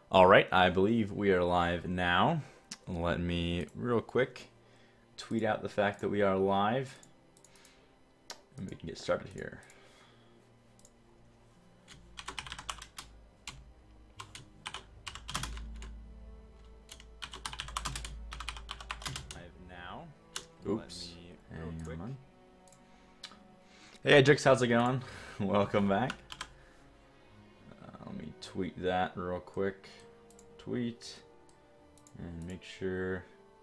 Alright, I believe we are live now. Let me real quick tweet out the fact that we are live and we can get started here. Live now. Oops. Hang on. Hey Jix, how's it going? Welcome back. Let me tweet that real quick. Tweet and make sure.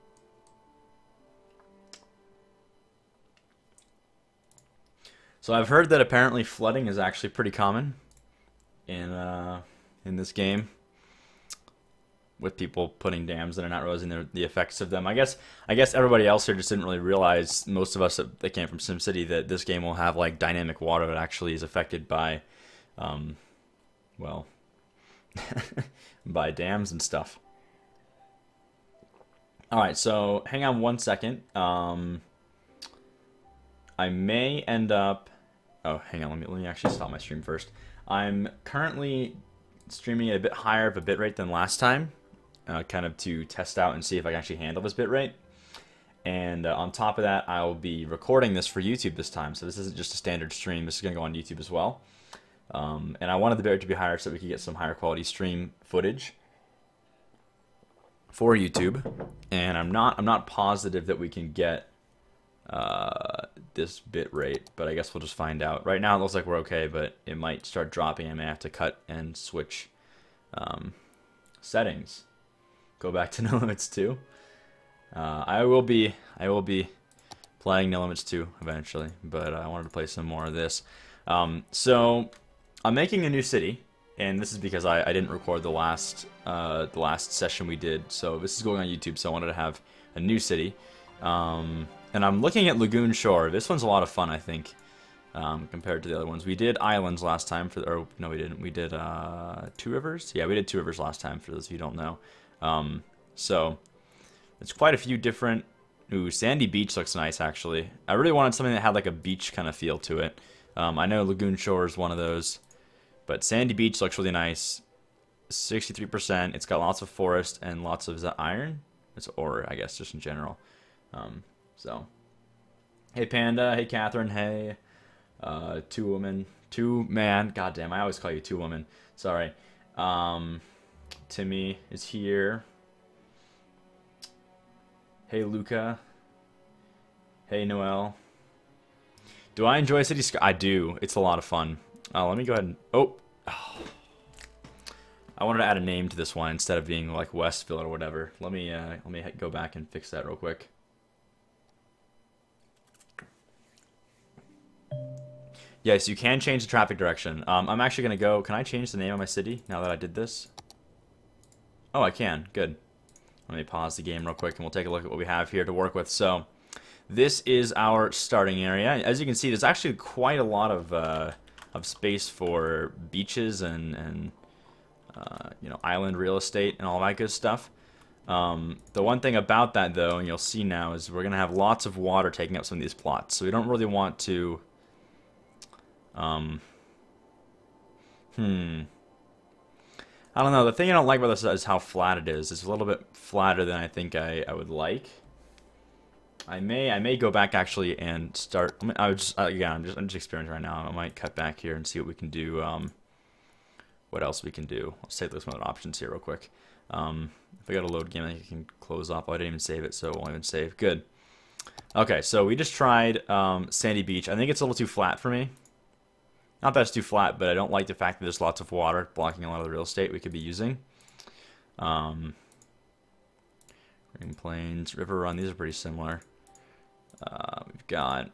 So I've heard that apparently flooding is actually pretty common in this game, with people putting dams that are not realizing the effects of them. I guess everybody else here just didn't really realize, most of us that came from SimCity, that this game will have like dynamic water that actually is affected by well, by dams and stuff. Alright, so hang on one second. I may end up... Oh, hang on, let me actually stop my stream first. I'm currently streaming at a bit higher of a bitrate than last time, kind of to test out and see if I can actually handle this bitrate. And on top of that, I'll be recording this for YouTube this time, so this isn't just a standard stream, this is going to go on YouTube as well. And I wanted the bitrate to be higher so we could get some higher quality stream footage for YouTube. And I'm not positive that we can get this bitrate, but I guess we'll just find out. Right now it looks like we're okay, but it might start dropping. I may have to cut and switch settings. Go back to No Limits 2. I will be playing No Limits 2 eventually, but I wanted to play some more of this. So I'm making a new city, and this is because I didn't record the last session we did. So this is going on YouTube, so I wanted to have a new city. And I'm looking at Lagoon Shore. This one's a lot of fun, I think, compared to the other ones. We did Islands last time, or no, we didn't. We did Two Rivers. Yeah, we did Two Rivers last time, for those of you who don't know. So it's quite a few different. Ooh, Sandy Beach looks nice, actually. I really wanted something that had like a beach kind of feel to it. I know Lagoon Shore is one of those, but Sandy Beach looks really nice. 63%. It's got lots of forest and lots of, is that iron? It's ore, I guess, just in general. So, hey Panda, hey Catherine, hey Two Woman, Two Man, goddamn, I always call you Two Woman, sorry. Timmy is here. Hey Luca. Hey Noel. Do I enjoy City Sky? I do, it's a lot of fun. Let me go ahead and, oh. I wanted to add a name to this one instead of being like Westville or whatever. Let me go back and fix that real quick. Yes, you can change the traffic direction. I'm actually going to go... Can I change the name of my city now that I did this? Oh, I can. Good. Let me pause the game real quick and we'll take a look at what we have here to work with. So, this is our starting area. As you can see, there's actually quite a lot of space for beaches and you know, island real estate and all that good stuff. The one thing about that, though, and you'll see now, is we're going to have lots of water taking up some of these plots. So we don't really want to... I don't know. The thing I don't like about this is how flat it is. It's a little bit flatter than I think I would like. I may go back actually and start. I'm just experimenting right now. I might cut back here and see what we can do. What else we can do? Let's take some other options here real quick. If I got a load game, I think I can close off. Oh, I didn't even save it, so it won't even save. Good. Okay, so we just tried Sandy Beach. I think it's a little too flat for me. Not that it's too flat, but I don't like the fact that there's lots of water blocking a lot of the real estate we could be using. Green Plains, River Run, these are pretty similar. We've got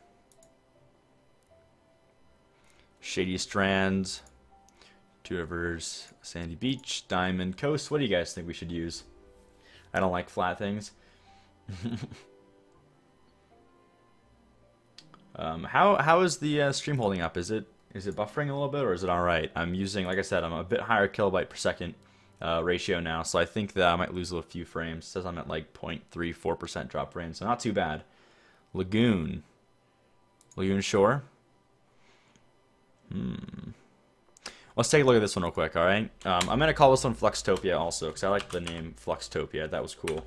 Shady Strands, Two Rivers, Sandy Beach, Diamond Coast. What do you guys think we should use? I don't like flat things. How is the stream holding up? Is it buffering a little bit, or is it all right? I'm using, like I said, I'm a bit higher kilobyte per second ratio now, so I think that I might lose a few frames. It says I'm at like 0.34% drop frames, so not too bad. Lagoon Shore. Let's take a look at this one real quick, alright? I'm going to call this one Fluxtopia also, because I like the name Fluxtopia. That was cool.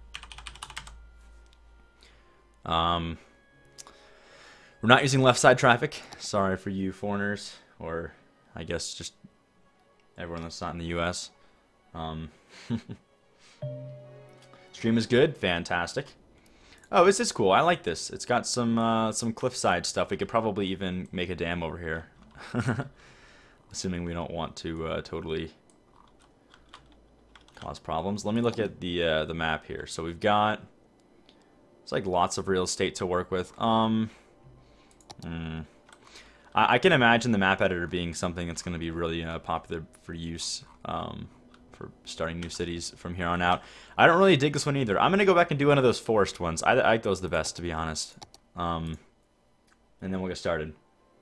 We're not using left side traffic. Sorry for you foreigners, or I guess just everyone that's not in the US. Stream is good. Fantastic. Oh, this is cool. I like this. It's got some cliffside stuff. We could probably even make a dam over here. Assuming we don't want to totally cause problems. Let me look at the map here. So we've got, it's like lots of real estate to work with. I can imagine the map editor being something that's going to be really popular for use for starting new cities from here on out. I don't really dig this one either. I'm going to go back and do one of those forest ones. I like those the best, to be honest. And then we'll get started.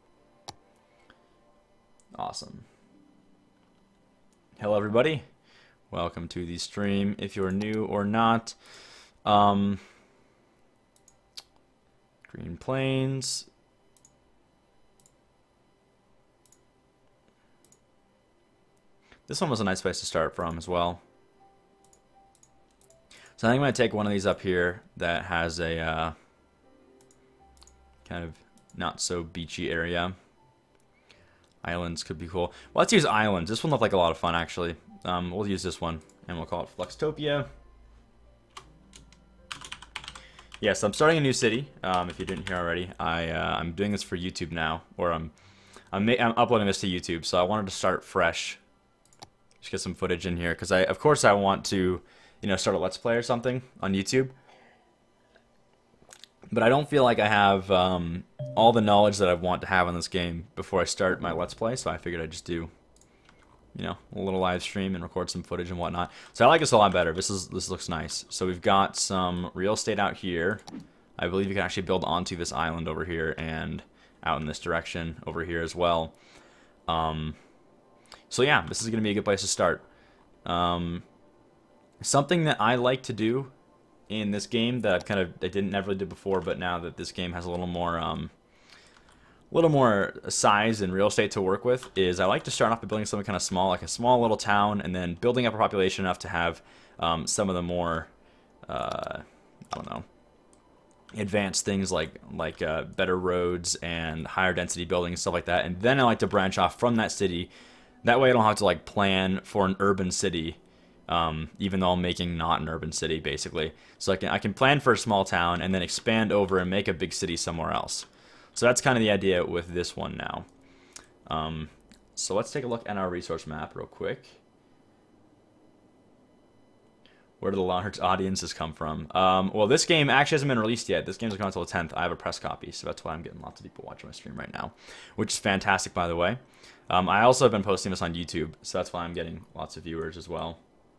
Awesome. Hello, everybody. Welcome to the stream. If you're new or not, Green Plains. This one was a nice place to start from as well. So I think I'm going to take one of these up here that has a kind of not so beachy area. Islands could be cool. Well, let's use islands. This one looked like a lot of fun, actually. We'll use this one, and we'll call it Fluxtopia. Yes, I'm starting a new city. If you didn't hear already, I'm doing this for YouTube now, or I'm uploading this to YouTube. So I wanted to start fresh, just get some footage in here, because of course I want to, start a Let's Play or something on YouTube. But I don't feel like I have all the knowledge that I want to have on this game before I start my Let's Play, so I figured I'd just do, a little live stream and record some footage and whatnot. So I like this a lot better. This looks nice. So we've got some real estate out here. I believe you can actually build onto this island over here and out in this direction over here as well. So yeah, this is going to be a good place to start. Something that I like to do in this game that I never did before, but now that this game has a little more size and real estate to work with, is I like to start off by building something kind of small, like a small little town, and then building up a population enough to have some of the more, I don't know, advanced things like better roads and higher density buildings and stuff like that. And then I like to branch off from that city. That way I don't have to plan for an urban city. Even though I'm making not an urban city, basically. So I can plan for a small town and then expand over and make a big city somewhere else. So that's kind of the idea with this one now. So let's take a look at our resource map real quick. Where do the large audiences come from? Well, this game actually hasn't been released yet. This game's coming until the 10th. I have a press copy, so that's why I'm getting lots of people watching my stream right now, which is fantastic, by the way. I also have been posting this on YouTube, so that's why I'm getting lots of viewers as well.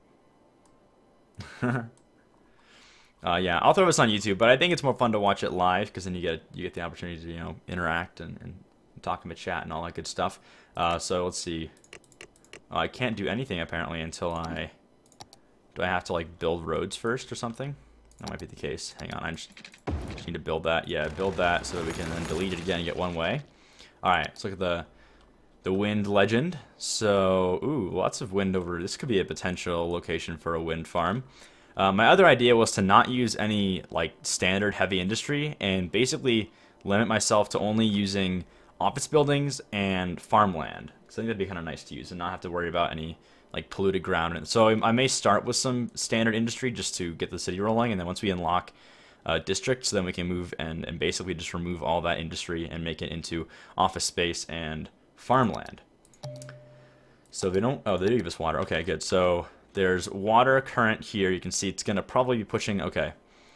Yeah, I'll throw this on YouTube, but I think it's more fun to watch it live because then you get the opportunity to interact and talk in the chat and all that good stuff. So let's see. I can't do anything apparently until do I have to build roads first or something? That might be the case. Hang on, I just need to build that. Yeah, build that so that we can then delete it again and get one way. All right, let's look at the wind legend. So, ooh, lots of wind over. This could be a potential location for a wind farm. My other idea was to not use any standard heavy industry and basically limit myself to only using office buildings and farmland. So I think that'd be kind of nice to use and not have to worry about any polluted ground. So I may start with some standard industry just to get the city rolling, and then once we unlock districts, then we can move and basically just remove all that industry and make it into office space and farmland. So they don't, oh, they do give us water. Okay, good. So there's water current here. You can see it's going to probably be pushing, okay.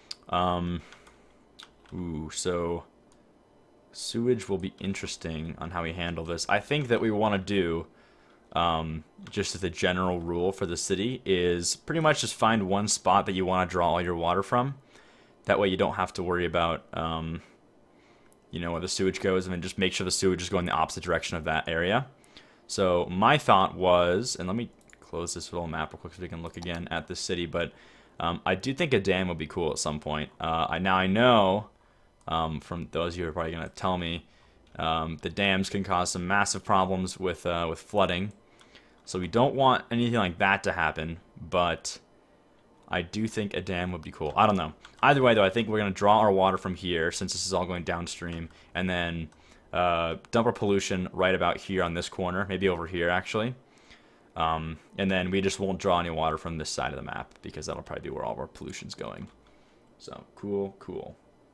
Ooh, so sewage will be interesting on how we handle this. I think that we want to do, just as a general rule for the city, is pretty much just find one spot that you want to draw all your water from. That way you don't have to worry about, where the sewage goes, and then just make sure the sewage is going the opposite direction of that area. So my thought was, and let me close this little map real quick so we can look again at the city, but I do think a dam would be cool at some point. Now I know, from those of you who are probably going to tell me, The dams can cause some massive problems with flooding. So we don't want anything like that to happen, but I do think a dam would be cool. I don't know. Either way, though, I think we're going to draw our water from here, since this is all going downstream, and then dump our pollution right about here on this corner, maybe over here, actually. And then we just won't draw any water from this side of the map, because that'll probably be where all of our pollution's going. So, cool, cool.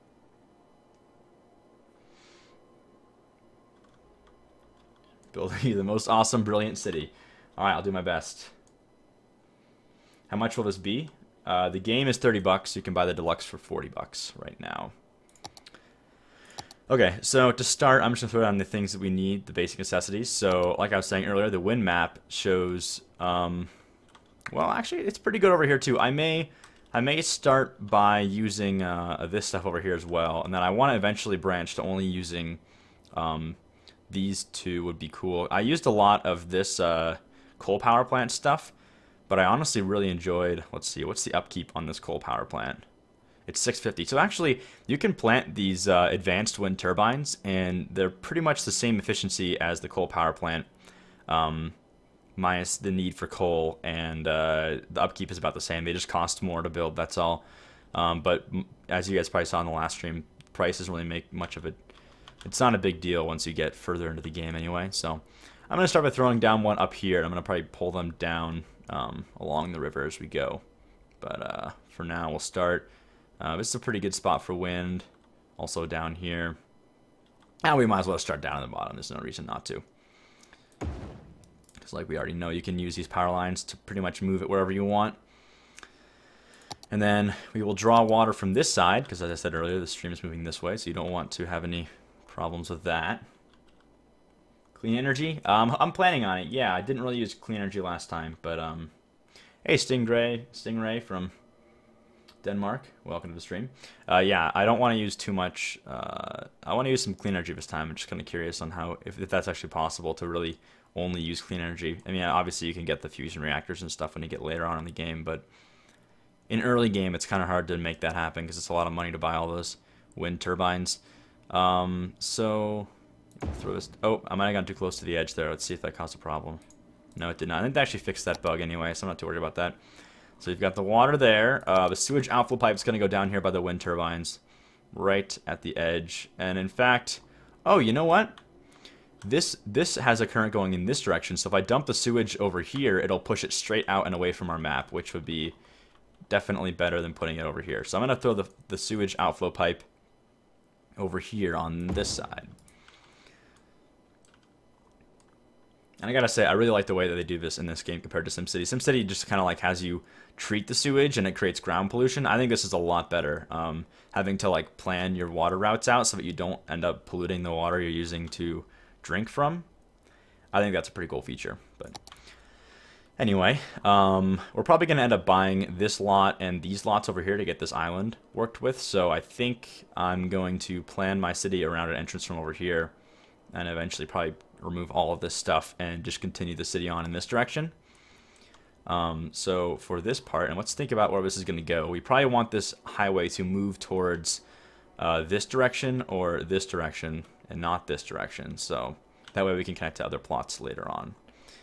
Building the most awesome, brilliant city. Alright, I'll do my best. How much will this be? The game is $30. You can buy the deluxe for $40 right now. Okay, so to start, I'm just going to throw down the things that we need, the basic necessities. So, like I was saying earlier, the wind map shows... well, actually, it's pretty good over here, too. I may start by using this stuff over here as well. And then I want to eventually branch to only using... these two would be cool. I used a lot of this coal power plant stuff, but I honestly really enjoyed... Let's see, what's the upkeep on this coal power plant? It's 650. So actually, you can plant these advanced wind turbines, and they're pretty much the same efficiency as the coal power plant, minus the need for coal, and the upkeep is about the same. They just cost more to build, that's all. But as you guys probably saw in the last stream, price doesn't really make much of it. It's not a big deal once you get further into the game anyway. So I'm going to start by throwing down one up here. I'm going to probably pull them down along the river as we go. But for now, we'll start... this is a pretty good spot for wind. Also down here. And we might as well start down at the bottom. There's no reason not to. Because like we already know, you can use these power lines to pretty much move it wherever you want. And then we will draw water from this side, because as I said earlier, the stream is moving this way, so you don't want to have any problems with that. Clean energy? I'm planning on it. Yeah, I didn't really use clean energy last time, but hey, Stingray from Denmark, welcome to the stream. Yeah, I don't want to use too much. I want to use some clean energy this time. I'm just kind of curious on how, if that's actually possible to really only use clean energy. I mean, obviously you can get the fusion reactors and stuff when you get later on in the game, but in early game it's kind of hard to make that happen because it's a lot of money to buy all those wind turbines. So throw this. Oh, I might have gone too close to the edge there. Let's see if that caused a problem. No, it did not. I think they actually fixed that bug anyway, so I'm not too worried about that. So you've got the water there. The sewage outflow pipe is going to go down here by the wind turbines, right at the edge. And in fact, oh, you know what? This has a current going in this direction. So if I dump the sewage over here, it'll push it straight out and away from our map, which would be definitely better than putting it over here. So I'm going to throw the sewage outflow pipe over here on this side. And I gotta say, I really like the way that they do this in this game compared to SimCity. SimCity just kind of like has you treat the sewage and it creates ground pollution. I think this is a lot better. Having to like plan your water routes out so that you don't end up polluting the water you're using to drink from. I think that's a pretty cool feature. But anyway, we're probably gonna end up buying this lot and these lots over here to get this island worked with. So I think I'm going to plan my city around an entrance from over here, and eventually probably remove all of this stuff and just continue the city on in this direction. So for this part, and let's think about where this is going to go. We probably want this highway to move towards this direction or this direction and not this direction. So that way we can connect to other plots later on.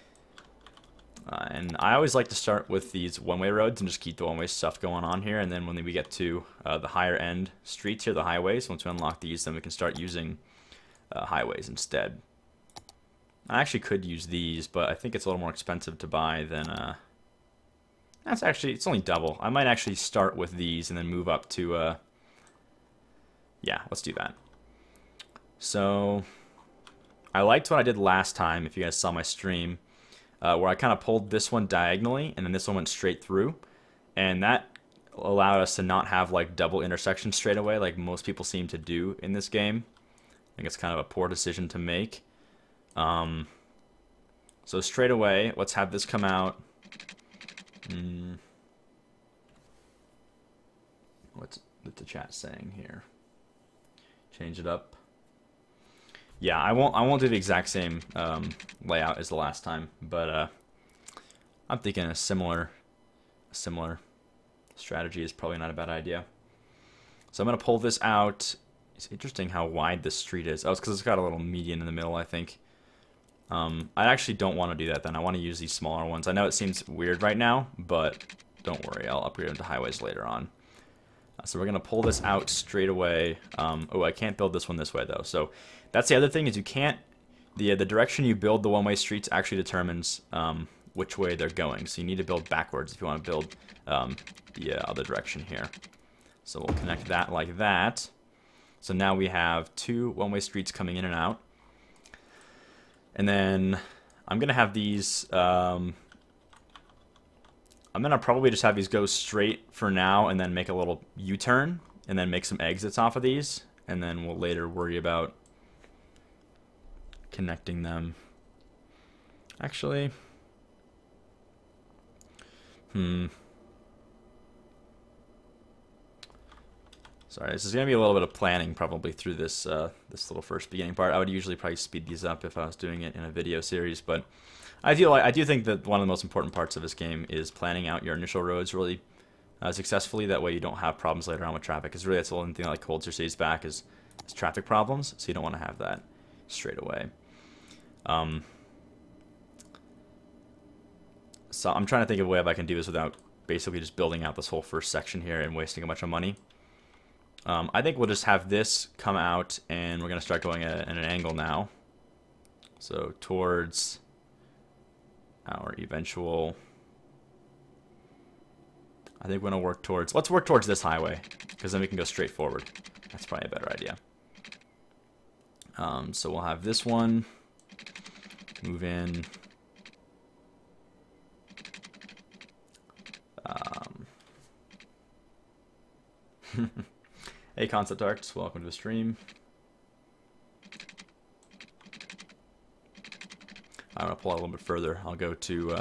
And I always like to start with these one-way roads and just keep the one-way stuff going on here. And then when we get to the higher end streets here, the highways, once we unlock these, then we can start using highways instead. I actually could use these, but I think it's a little more expensive to buy than, that's actually, it's only double. I might actually start with these and then move up to, yeah, let's do that. So, I liked what I did last time, if you guys saw my stream, where I kind of pulled this one diagonally, and then this one went straight through, and that allowed us to not have, like, double intersections straight away, like most people seem to do in this game. I think it's kind of a poor decision to make. So straight away, let's have this come out. What's the chat saying here? Change it up. Yeah, I won't do the exact same layout as the last time, but I'm thinking a similar strategy is probably not a bad idea. So I'm gonna pull this out It's interesting how wide this street is. Oh, it's because it's got a little median in the middle, I think. I actually don't want to do that then. I want to use these smaller ones. I know it seems weird right now, but don't worry. I'll upgrade them to highways later on. So we're going to pull this out straight away. Oh, I can't build this one this way, though. So that's the other thing is you can't... The direction you build the one-way streets actually determines which way they're going. So you need to build backwards if you want to build the other direction here. So we'll connect that like that. So now we have 2 one-way streets coming in and out. And then I'm going to have these... I'm going to probably just have these go straight for now and then make a little U-turn and then make some exits off of these. And then we'll later worry about connecting them. Actually... Sorry, this is going to be a little bit of planning probably through this this little first beginning part. I would usually probably speed these up if I was doing it in a video series, but I do think that one of the most important parts of this game is planning out your initial roads really successfully. That way you don't have problems later on with traffic. Because really that's the only thing that like holds your cities back is traffic problems, so you don't want to have that straight away. So I'm trying to think of a way if I can do this without basically just building out this whole first section here and wasting a bunch of money. I think we'll just have this come out, and we're going to start going at an angle now. So towards our eventual... I think we're going to work towards... Let's work towards this highway, because then we can go straight forward. That's probably a better idea. So we'll have this one move in... Hey Concept Arts, welcome to the stream. I'm gonna pull out a little bit further. I'll go to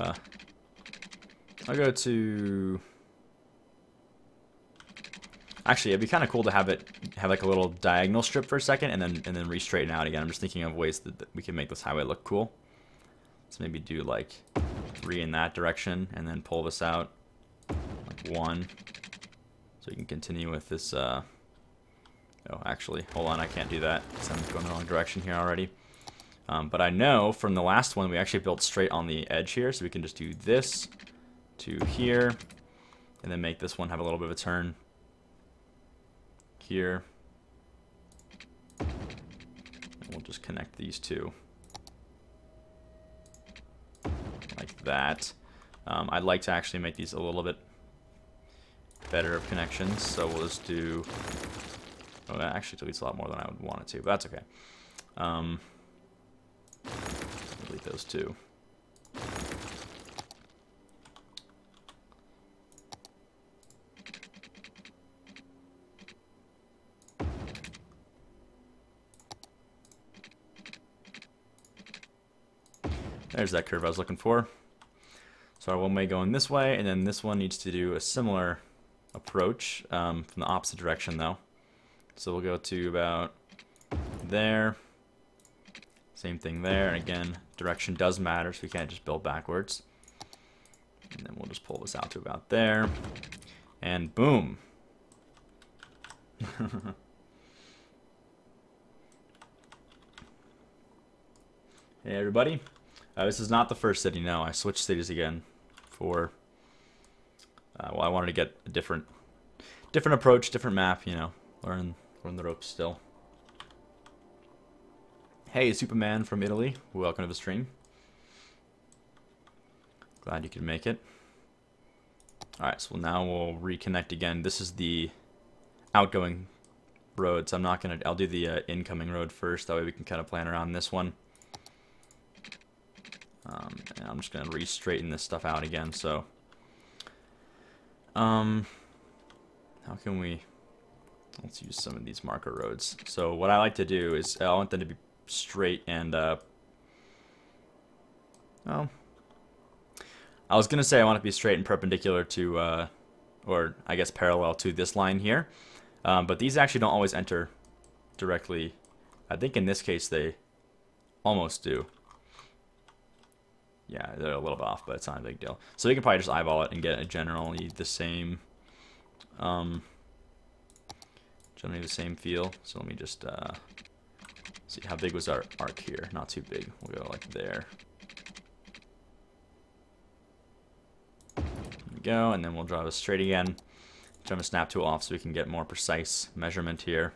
actually it'd be kind of cool to have like a little diagonal strip for a second and then re-straighten out again. I'm just thinking of ways that we can make this highway look cool. Let's maybe do like 3 in that direction and then pull this out like 1. So you can continue with this, oh, actually, hold on, I can't do that because I'm going the wrong direction here already. But I know from the last one, we actually built straight on the edge here, so we can just do this to here, and then make this one have a little bit of a turn here. And we'll just connect these two like that. I'd like to actually make these a little bit better of connections, so we'll just do... Oh, that actually deletes a lot more than I would want it to, but that's okay. Delete those two. There's that curve I was looking for. So our one way going this way, and then this one needs to do a similar approach from the opposite direction though. So we'll go to about there. Same thing there, and again, direction does matter, so we can't just build backwards. And then we'll just pull this out to about there, and boom. Hey everybody. This is not the first city, no. I switched cities again for... well, I wanted to get a different approach, different map, you know. Learn the ropes still. Hey, Superman from Italy. Welcome to the stream. Glad you could make it. Alright, so now we'll reconnect again. This is the outgoing road, so I'm not gonna... I'll do the incoming road first, that way we can kind of plan around this one. And I'm just gonna re-straighten this stuff out again, so... how can we... Let's use some of these marker roads. So what I like to do is I want them to be straight and well, I was gonna say I want it to be straight and perpendicular to or I guess parallel to this line here, but these actually don't always enter directly. I think in this case they almost do. Yeah, they're a little bit off, but it's not a big deal. So you can probably just eyeball it and get a generally the same generally the same feel. So let me just see, how big was our arc here? Not too big. We'll go like there. There we go, and then we'll draw this straight again. Turn the snap tool off so we can get more precise measurement here.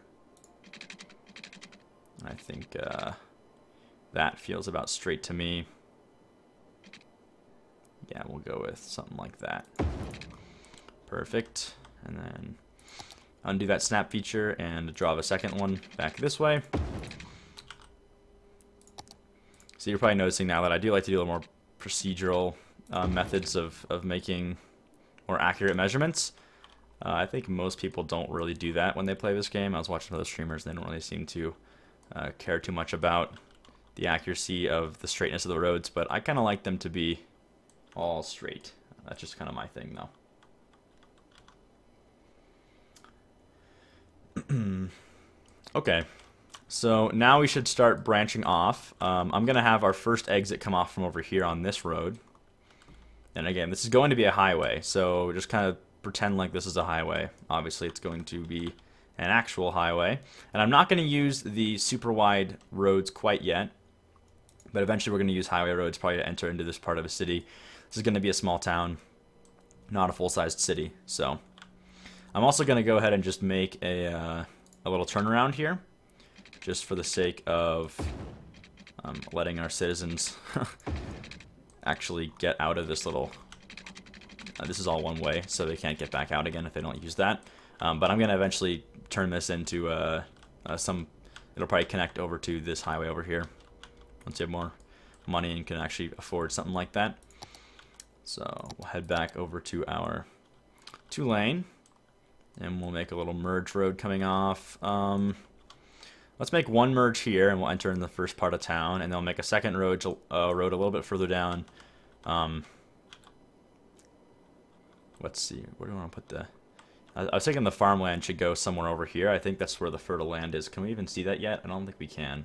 I think that feels about straight to me. Yeah, we'll go with something like that. Perfect. And then undo that snap feature and draw the second one back this way. So you're probably noticing now that I do like to do a little more procedural methods of making more accurate measurements. I think most people don't really do that when they play this game. I was watching other streamers, and they don't really seem to care too much about the accuracy of the straightness of the roads, but I kind of like them to be all straight. That's just kind of my thing, though. Okay, so now we should start branching off. I'm going to have our first exit come off from over here on this road. And again, this is going to be a highway, so just kind of pretend like this is a highway. Obviously, it's going to be an actual highway. And I'm not going to use the super wide roads quite yet, but eventually we're going to use highway roads probably to enter into this part of a city. This is going to be a small town, not a full-sized city. So I'm also going to go ahead and just make a little turnaround here, just for the sake of letting our citizens actually get out of this little... this is all one way, so they can't get back out again if they don't use that. But I'm going to eventually turn this into it'll probably connect over to this highway over here once you have more money and can actually afford something like that. So we'll head back over to our 2-lane, and we'll make a little merge road coming off. Let's make one merge here, and we'll enter in the first part of town, and then we'll make a second road a little bit further down. Let's see, where do I want to put the... I was thinking the farmland should go somewhere over here. I think that's where the fertile land is. Can we even see that yet? I don't think we can.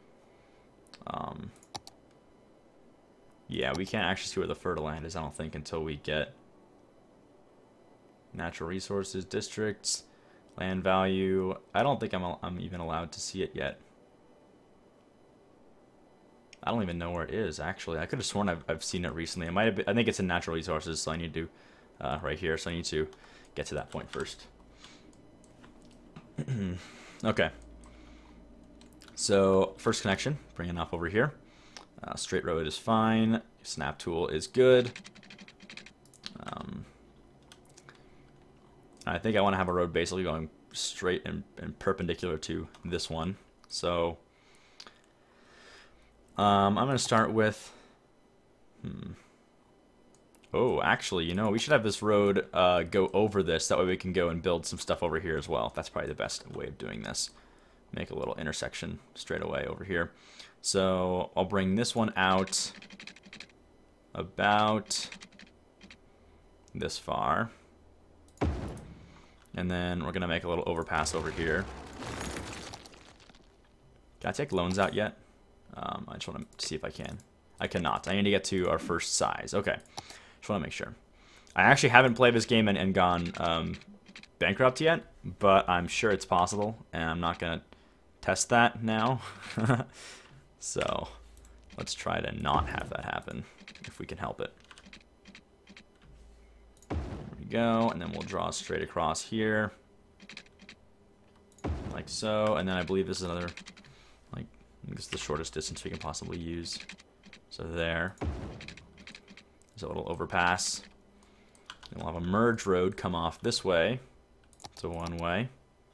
Yeah, we can't actually see where the fertile land is, I don't think, until we get natural resources, districts, land value. I don't think I'm even allowed to see it yet. I don't even know where it is, actually. I could have sworn I've seen it recently. It might have been, I think it's in natural resources, so I need to right here, so I need to get to that point first. Okay. So first connection, bring it off over here. Straight road is fine. Snap tool is good. I think I want to have a road basically going straight and perpendicular to this one. So I'm going to start with... Oh, actually, you know, we should have this road go over this. That way we can go and build some stuff over here as well. That's probably the best way of doing this. Make a little intersection straight away over here. So I'll bring this one out about this far. And then we're going to make a little overpass over here. Can I take loans out yet? I just want to see if I can. I cannot. I need to get to our first size. Okay. Just want to make sure. I actually haven't played this game and gone bankrupt yet, but I'm sure it's possible, and I'm not going to test that now. So let's try to not have that happen if we can help it. There we go, and then we'll draw straight across here, like so. And then I believe this is another, like, this is the shortest distance we can possibly use. So there. There's a little overpass. And we'll have a merge road come off this way. It's a one-way.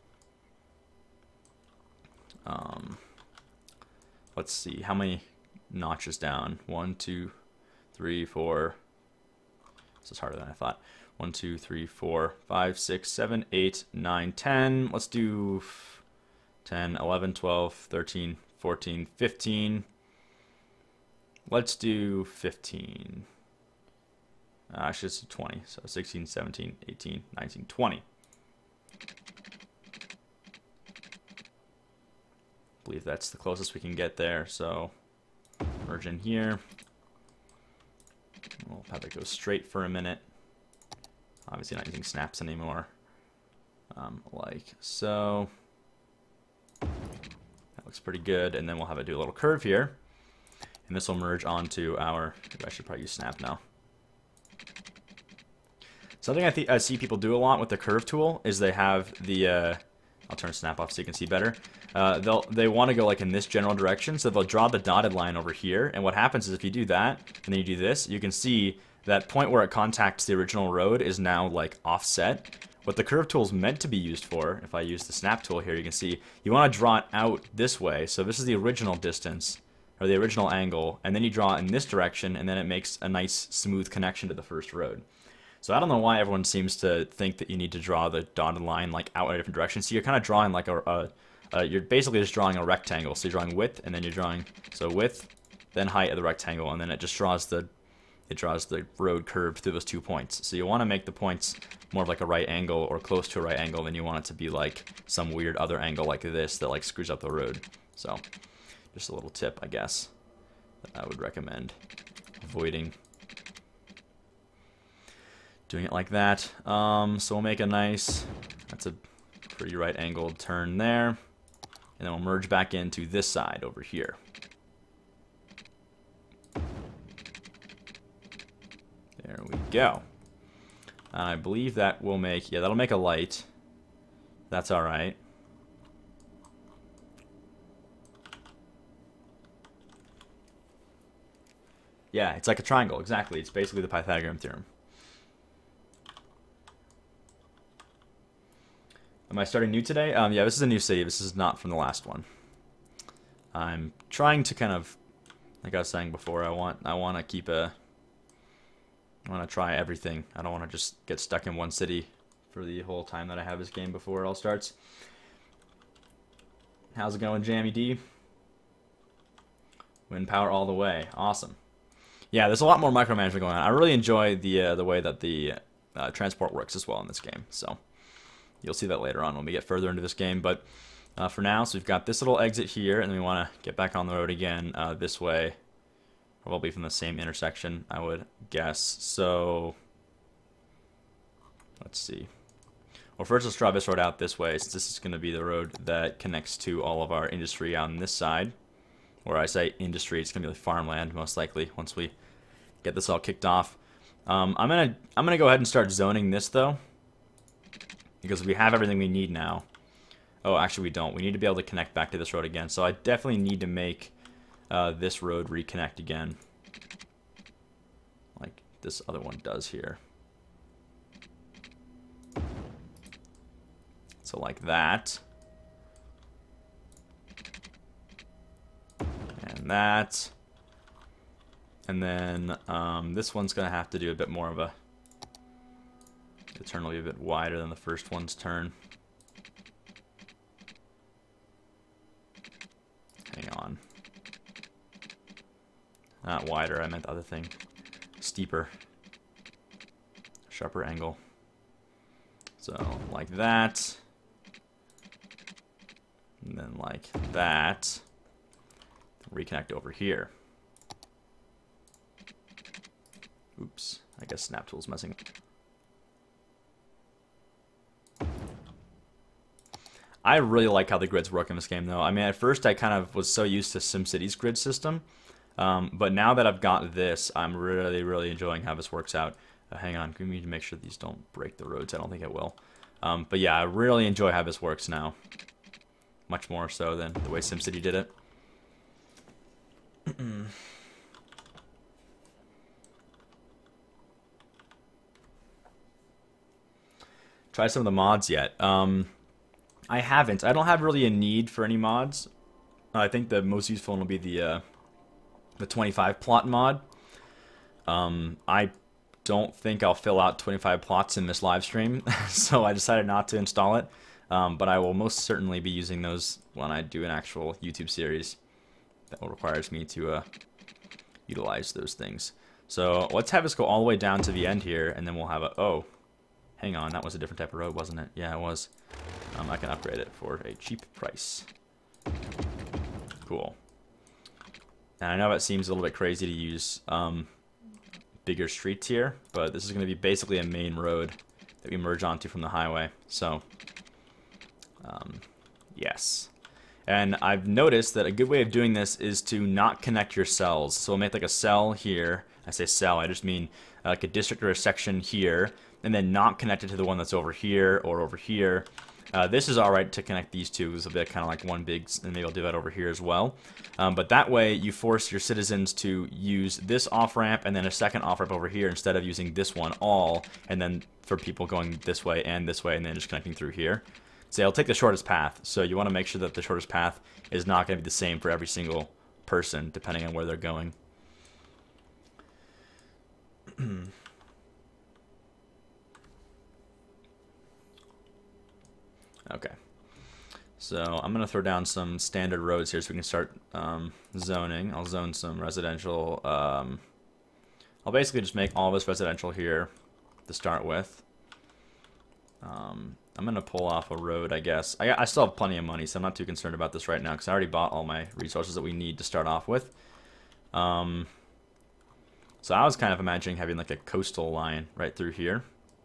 Let's see, how many notches down? 1, 2, 3, 4. This is harder than I thought. 1, 2, 3, 4, 5, 6, 7, 8, 9, 10. Let's do 10, 11, 12, 13, 14, 15. Let's do 15. Actually, it's 20. So 16, 17, 18, 19, 20. I believe that's the closest we can get there. So merge in here. We'll have it go straight for a minute. Obviously not using snaps anymore. like so. That looks pretty good, and then we'll have it do a little curve here, and this will merge onto our, I should probably use snap now. Something I see people do a lot with the curve tool is they have the, I'll turn snap off so you can see better. They want to go like in this general direction, so they'll draw the dotted line over here, and what happens is if you do that, and then you do this, you can see that point where it contacts the original road is now like offset. What the curve tool is meant to be used for, if I use the snap tool here, you can see you want to draw it out this way, so this is the original distance, or the original angle, and then you draw it in this direction, and then it makes a nice smooth connection to the first road. So I don't know why everyone seems to think that you need to draw the dotted line like out in a different direction. So you're kind of drawing like you're basically just drawing a rectangle. So you're drawing width, and then you're drawing, so width, then height of the rectangle, and then it just draws the road curved through those 2 points. So you want to make the points more of like a right angle or close to a right angle, than you want it to be like some weird other angle like this that like screws up the road. So just a little tip, I guess, that I would recommend avoiding. Doing it like that. So we'll make a nice, that's a pretty right angled turn there. And then we'll merge back into this side over here. There we go. I believe that will make, yeah, that'll make a light. That's alright. Yeah, it's like a triangle, exactly. It's basically the Pythagorean theorem. Am I starting new today? Yeah, this is a new city. This is not from the last one. I'm trying to kind of, like I was saying before, I want to keep I want to try everything. I don't want to just get stuck in one city for the whole time that I have this game before it all starts. How's it going, Jammy D? Wind power all the way. Awesome. Yeah, there's a lot more micromanagement going on. I really enjoy the way that the transport works as well in this game. So you'll see that later on when we get further into this game. But for now, so we've got this little exit here, and then we want to get back on the road again this way. Probably from the same intersection, I would guess. So let's see. Well, first let's draw this road out this way, since this is going to be the road that connects to all of our industry on this side. Where I say industry, it's going to be like farmland, most likely, once we get this all kicked off. I'm gonna go ahead and start zoning this, though, because we have everything we need now. Oh, actually we don't. We need to be able to connect back to this road again. So I definitely need to make this road reconnect again, like this other one does here. So like that. And that. And then this one's going to have to do a bit more of a... The turn will be a bit wider than the first one's turn. Hang on. Not wider, I meant the other thing. Steeper. Sharper angle. So, like that. And then like that. Reconnect over here. Oops. I guess Snap Tool's messing. I really like how the grids work in this game, though. I mean, at first I kind of was so used to SimCity's grid system. But now that I've got this, I'm really, really enjoying how this works out. Hang on, we need to make sure these don't break the roads. I don't think it will. But yeah, I really enjoy how this works now. Much more so than the way SimCity did it. Try some of the mods yet? I haven't. I don't have really a need for any mods. I think the most useful one will be the 25 plot mod. I don't think I'll fill out 25 plots in this live stream, so I decided not to install it. But I will most certainly be using those when I do an actual YouTube series that requires me to utilize those things. So let's have this go all the way down to the end here, and then we'll have a... Oh, hang on, that was a different type of road, wasn't it? Yeah, it was. I can upgrade it for a cheap price. Cool. And I know it seems a little bit crazy to use bigger streets here, but this is going to be basically a main road that we merge onto from the highway. So Yes. And I've noticed that a good way of doing this is to not connect your cells. So we'll make like a cell here. I say cell, I just mean like a district or a section here, and then not connect it to the one that's over here or over here. This is alright to connect these two. This will be kind of like one big, and maybe I'll do that over here as well. But that way you force your citizens to use this off-ramp and then a second off-ramp over here instead of using this one all, and then for people going this way and then just connecting through here. So it'll take the shortest path. So you want to make sure that the shortest path is not going to be the same for every single person, depending on where they're going. Okay. So I'm going to throw down some standard roads here so we can start zoning. I'll zone some residential. I'll basically just make all of this residential here to start with. I'm going to pull off a road, I guess. I still have plenty of money, so I'm not too concerned about this right now because I already bought all my resources that we need to start off with. So I was kind of imagining having like a coastal line right through here.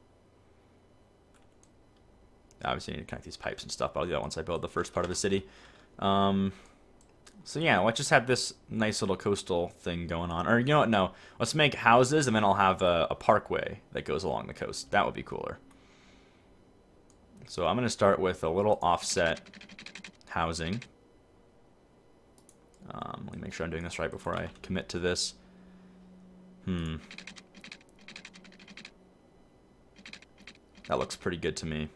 Obviously, I need to connect these pipes and stuff, but I'll do that once I build the first part of the city. So yeah, let's just have this nice little coastal thing going on. Or you know what, no. Let's make houses, and then I'll have a parkway that goes along the coast. That would be cooler. So I'm going to start with a little offset housing. Let me make sure I'm doing this right before I commit to this. That looks pretty good to me.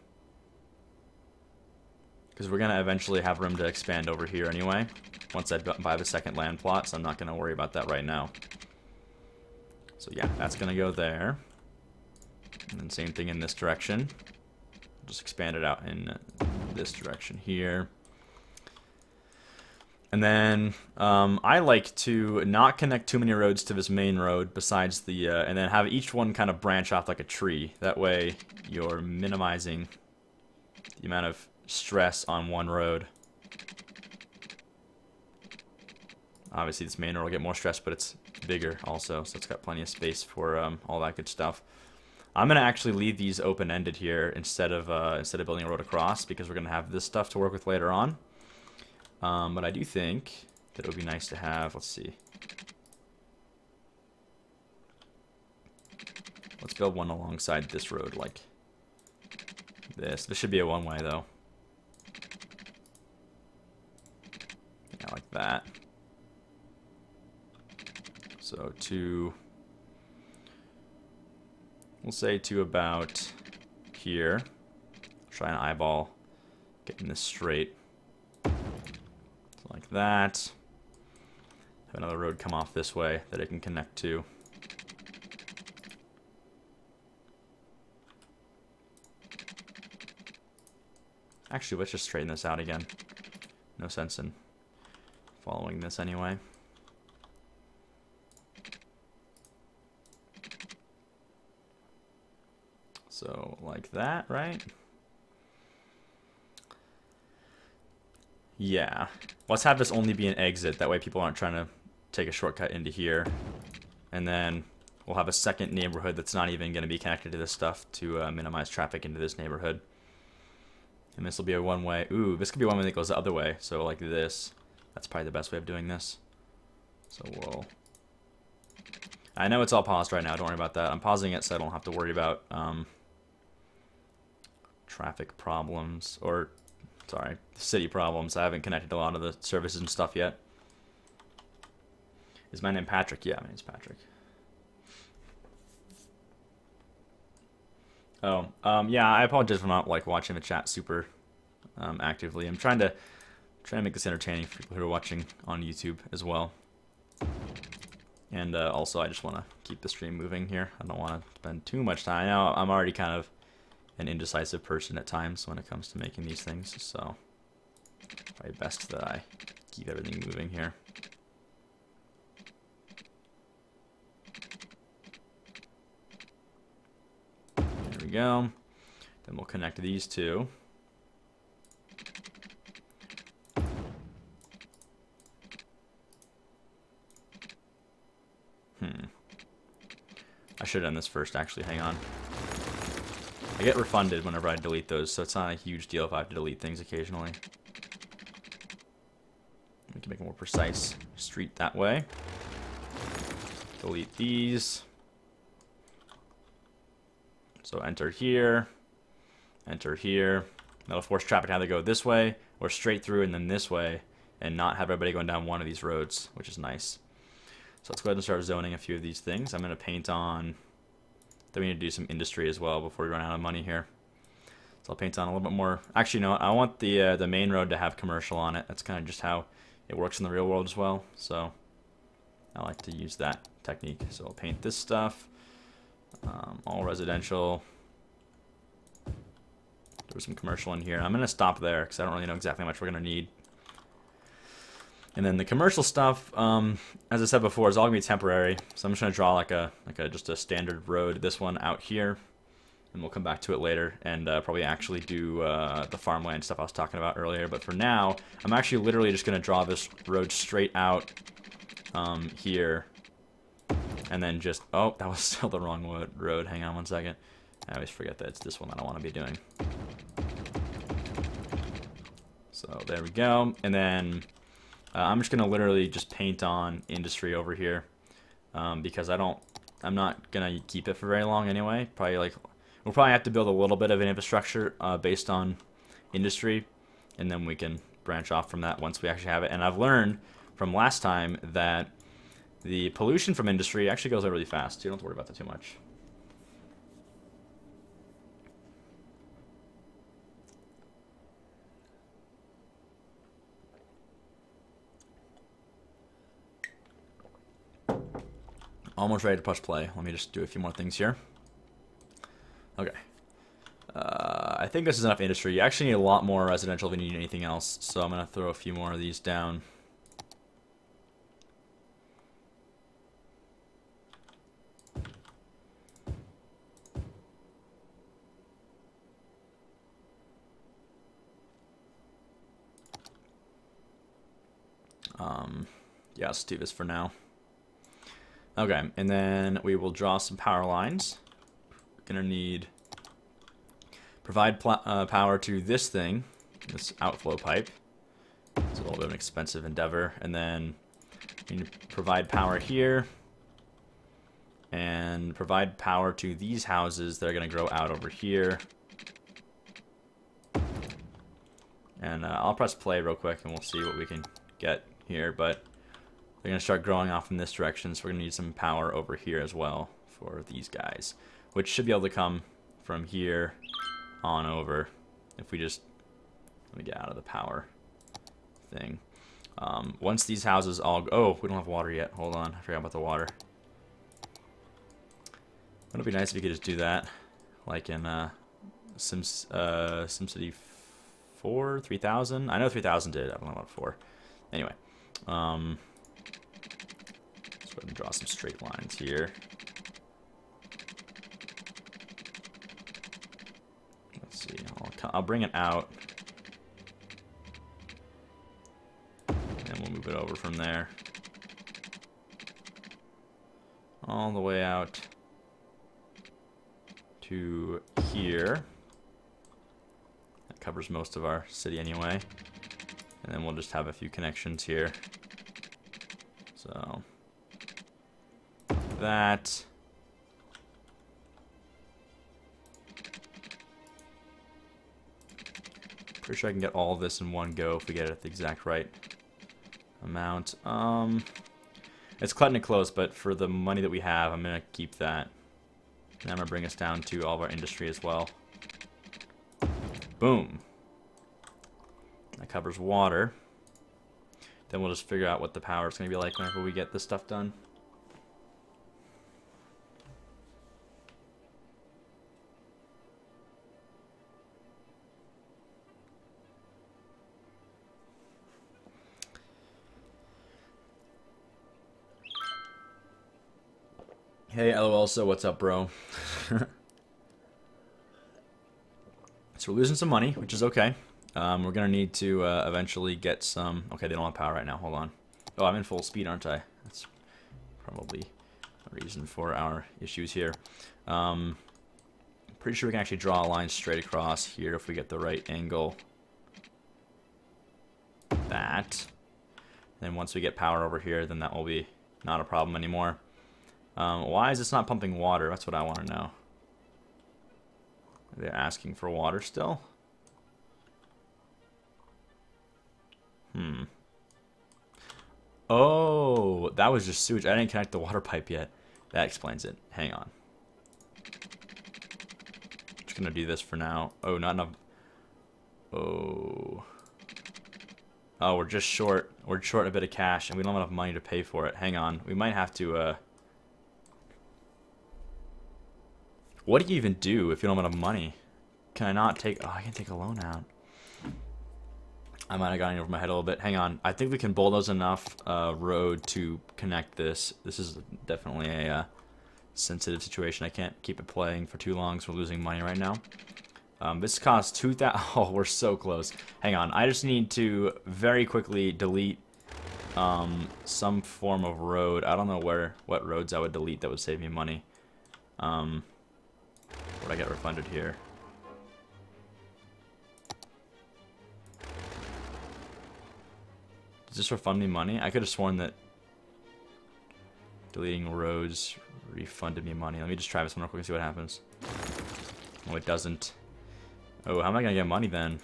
Because we're going to eventually have room to expand over here anyway, once I buy the second land plot, so I'm not going to worry about that right now. So yeah, that's going to go there. And then same thing in this direction. Just expand it out in this direction here. And then I like to not connect too many roads to this main road besides the, and then have each one kind of branch off like a tree. That way you're minimizing the amount of stress on one road. Obviously this main road will get more stress, but it's bigger also, so it's got plenty of space for all that good stuff. I'm gonna actually leave these open-ended here instead of building a road across, because we're gonna have this stuff to work with later on. But I do think that it would be nice to have, let's see. Let's build one alongside this road like this. This should be a one-way though. Yeah, like that. So we'll say to about here. Try and eyeball getting this straight. Like that. Have another road come off this way that it can connect to. Actually, let's just straighten this out again. No sense in following this anyway. So, like that, right? Yeah. Let's have this only be an exit. That way people aren't trying to take a shortcut into here. And then we'll have a second neighborhood that's not even going to be connected to this stuff to minimize traffic into this neighborhood. And this will be a one-way. Ooh, this could be one way that goes the other way. So like this. That's probably the best way of doing this. So we'll... I know it's all paused right now. Don't worry about that. I'm pausing it so I don't have to worry about traffic problems. Or, sorry, city problems. I haven't connected a lot of the services and stuff yet. Is my name Patrick? Yeah, my name's Patrick. Oh, yeah, I apologize for not like watching the chat super actively. I'm trying to make this entertaining for people who are watching on YouTube as well. And also, I just want to keep the stream moving here. I don't want to spend too much time. I know I'm already kind of an indecisive person at times when it comes to making these things, so probably best that I keep everything moving here. There we go. Then we'll connect these two. I should have done this first, actually. Hang on. I get refunded whenever I delete those, so it's not a huge deal if I have to delete things occasionally. We can make a more precise street that way. Delete these. So enter here. Enter here. That'll force traffic to either go this way or straight through and then this way and not have everybody going down one of these roads, which is nice. So let's go ahead and start zoning a few of these things. I'm going to paint on... Then we need to do some industry as well before we run out of money here. So I'll paint on a little bit more... Actually, no, I want the main road to have commercial on it. That's kind of just how it works in the real world as well. So I like to use that technique. So I'll paint this stuff. All residential. There's some commercial in here. I'm going to stop there because I don't really know exactly how much we're going to need. And then the commercial stuff, as I said before, is all going to be temporary. So I'm just going to draw like a just a standard road, this one out here. And we'll come back to it later and probably actually do the farmland stuff I was talking about earlier. But for now, I'm actually literally just going to draw this road straight out here. And then just... Oh, that was still the wrong road. Hang on one second. I always forget that it's this one that I want to be doing. So there we go. And then I'm just going to literally just paint on industry over here. Because I'm not going to keep it for very long anyway. We'll probably have to build a little bit of an infrastructure based on industry. And then we can branch off from that once we actually have it. And I've learned from last time that the pollution from industry actually goes out really fast. So you don't have to worry about that too much. Almost ready to push play. Let me just do a few more things here. Okay. I think this is enough industry. You actually need a lot more residential if you need anything else. So I'm going to throw a few more of these down. Yeah, let's do this for now. Okay, and then we will draw some power lines. We're gonna need provide power to this thing, this outflow pipe. It's a little bit of an expensive endeavor, and then we need to provide power here, and provide power to these houses that are gonna grow out over here. And I'll press play real quick, and we'll see what we can get here, but they're going to start growing off in this direction, so we're going to need some power over here as well for these guys, which should be able to come from here on over if we just... Let me get out of the power thing. Once these houses all... Oh, we don't have water yet. Hold on. I forgot about the water. Wouldn't it be nice if you could just do that? Like in SimCity 4, 3000? I know 3000 did. I don't know about 4. Anyway. Let's go ahead and draw some straight lines here. Let's see. I'll bring it out. And we'll move it over from there. All the way out to here. That covers most of our city anyway. And then we'll just have a few connections here. So that. Pretty sure I can get all of this in one go if we get it at the exact right amount. It's cutting it close, but for the money that we have, I'm gonna keep that. And I'm gonna bring us down to all of our industry as well. Boom. That covers water. Then we'll just figure out what the power is going to be like whenever we get this stuff done. Hey, LOL, so what's up, bro? So we're losing some money, which is okay. We're going to need to eventually get some... Okay, they don't have power right now. Hold on. Oh, I'm in full speed, aren't I? That's probably a reason for our issues here. Pretty sure we can actually draw a line straight across here if we get the right angle. That. Then once we get power over here, then that will be not a problem anymore. Why is this not pumping water? That's what I want to know. They're asking for water still? Oh, that was just sewage. I didn't connect the water pipe yet. That explains it. Hang on. Just gonna do this for now. Oh, not enough. Oh. Oh, we're just short. We're short a bit of cash, and we don't have enough money to pay for it. Hang on. We might have to, What do you even do if you don't have enough money? Can I not take... Oh, I can take a loan out. I might have gotten over my head a little bit. Hang on. I think we can bulldoze enough road to connect this. This is definitely a sensitive situation. I can't keep it playing for too long, so we're losing money right now. This costs 2,000. Oh, we're so close. Hang on. I just need to very quickly delete some form of road. I don't know what roads I would delete that would save me money. Would I get refunded here? Does this refund me money? I could have sworn that deleting roads refunded me money. Let me just try this one real quick and see what happens. Oh, it doesn't. Oh, how am I gonna get money then?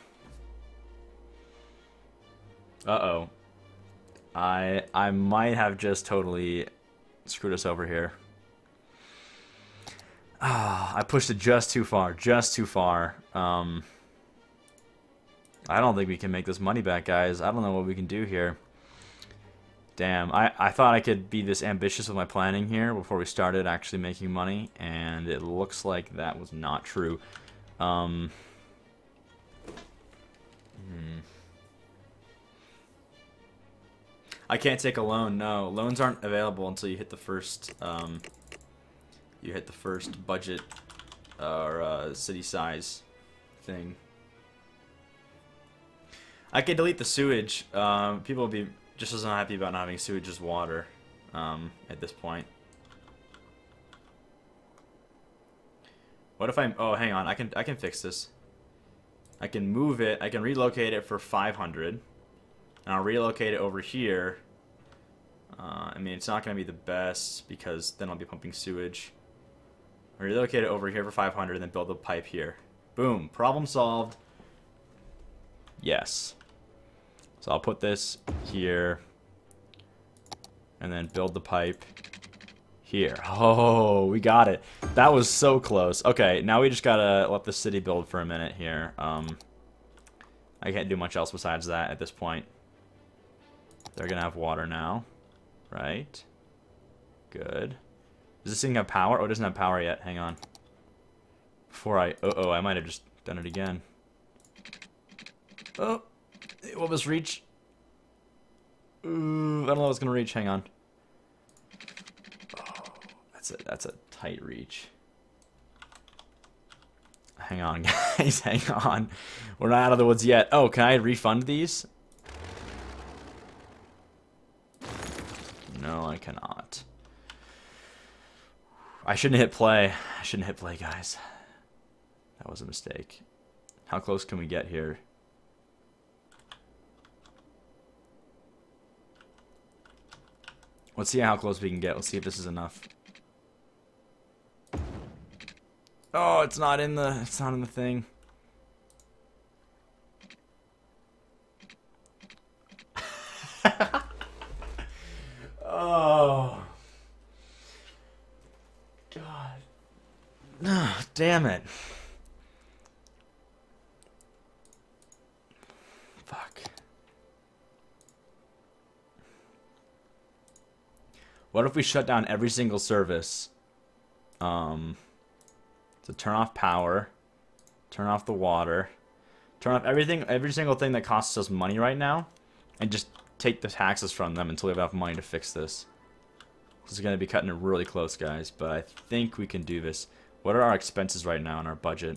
Uh-oh. I might have just totally screwed us over here. Ah, I pushed it just too far. Just too far. I don't think we can make this money back, guys. I don't know what we can do here. Damn, I thought I could be this ambitious with my planning here before we started actually making money, and it looks like that was not true. I can't take a loan. No, loans aren't available until you hit the first budget or city size thing. I can delete the sewage. People will be just as unhappy about not having sewage as water at this point. What if I'm... Oh, hang on. I can fix this. I can move it. I can relocate it for 500. And I'll relocate it over here. I mean, it's not going to be the best because then I'll be pumping sewage. I'll relocate it over here for 500 and then build a pipe here. Boom. Problem solved. Yes. So I'll put this here and then build the pipe here. Oh, we got it. That was so close. Okay, now we just gotta let the city build for a minute here. I can't do much else besides that at this point. They're gonna have water now, right? Good. Does this thing have power? Oh, it doesn't have power yet. Hang on. Before I... Uh-oh, I might have just done it again. Oh, will this reach? Ooh, I don't know if it's gonna reach. Hang on. Oh, that's a tight reach. Hang on, guys. Hang on. We're not out of the woods yet. Oh, can I refund these? No, I cannot. I shouldn't hit play. I shouldn't hit play, guys. That was a mistake. How close can we get here? Let's see how close we can get. Let's see if this is enough. Oh, it's not in the thing. Oh. God. No, damn it. Fuck. What if we shut down every single service? So turn off power, turn off the water, turn off everything, every single thing that costs us money right now, and just take the taxes from them until we have enough money to fix this. This is going to be cutting it really close, guys, but I think we can do this. What are our expenses right now in our budget?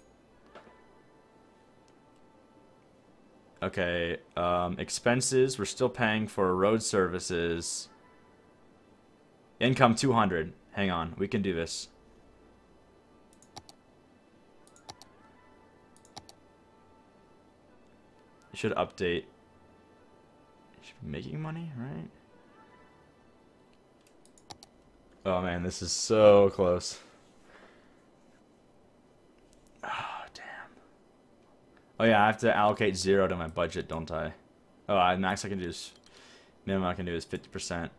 Okay, expenses, we're still paying for road services. Income 200. Hang on, we can do this. should update. Should be making money, right? Oh man, this is so close. Oh damn. Oh yeah, I have to allocate 0 to my budget, don't I? Oh, max I can do is minimum I can do is 50%.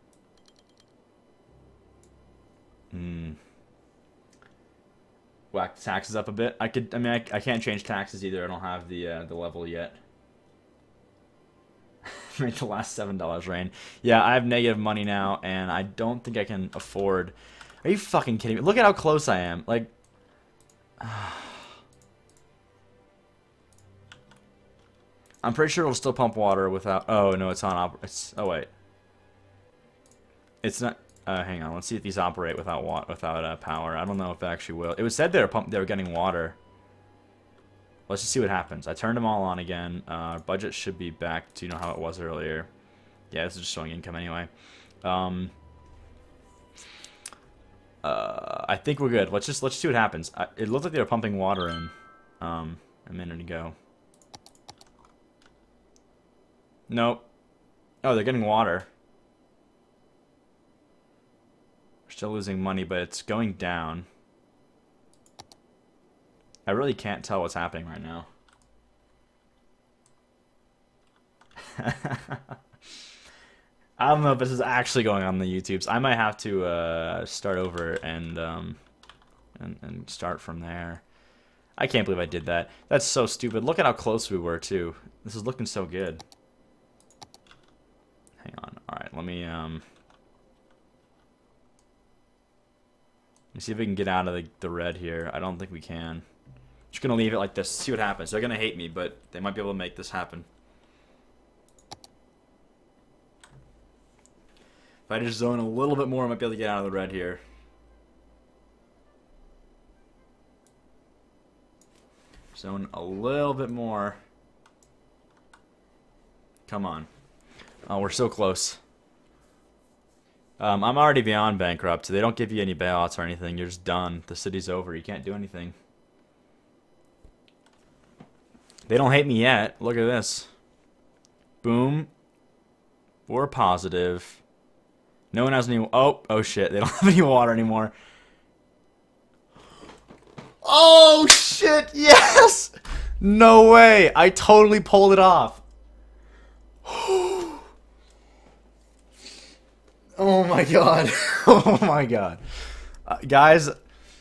Whack the taxes up a bit. I can't change taxes either. I don't have the level yet. Make the last $7 rain. Yeah, I have negative money now, and I don't think I can afford. Are you fucking kidding me? Look at how close I am. Like, I'm pretty sure it'll still pump water without. Oh no, it's on. Oh wait, it's not. Hang on. Let's see if these operate without power. I don't know if it actually will. It was said they were getting water. Let's just see what happens. I turned them all on again. Budget should be back to how it was earlier. Yeah, this is just showing income anyway. I think we're good. Let's see what happens. It looked like they were pumping water in a minute ago. Nope. Oh, they're getting water. We're still losing money, but it's going down. I really can't tell what's happening right now. I don't know if this is actually going on the YouTubes. I might have to start over and start from there. I can't believe I did that. That's so stupid. Look at how close we were too. This is looking so good. Hang on. All right, let me see if we can get out of the red here. I don't think we can. Just gonna leave it like this. See what happens. They're gonna hate me, but they might be able to make this happen. If I just zone a little bit more, I might be able to get out of the red here. Zone a little bit more. Come on. Oh, we're so close. I'm already beyond bankrupt. They don't give you any bailouts or anything. You're just done. The city's over. You can't do anything. They don't hate me yet. Look at this. Boom. We're positive. No one has any... Oh shit. They don't have any water anymore. Oh shit. Yes. No way. I totally pulled it off. Oh my god. Oh my god. Guys,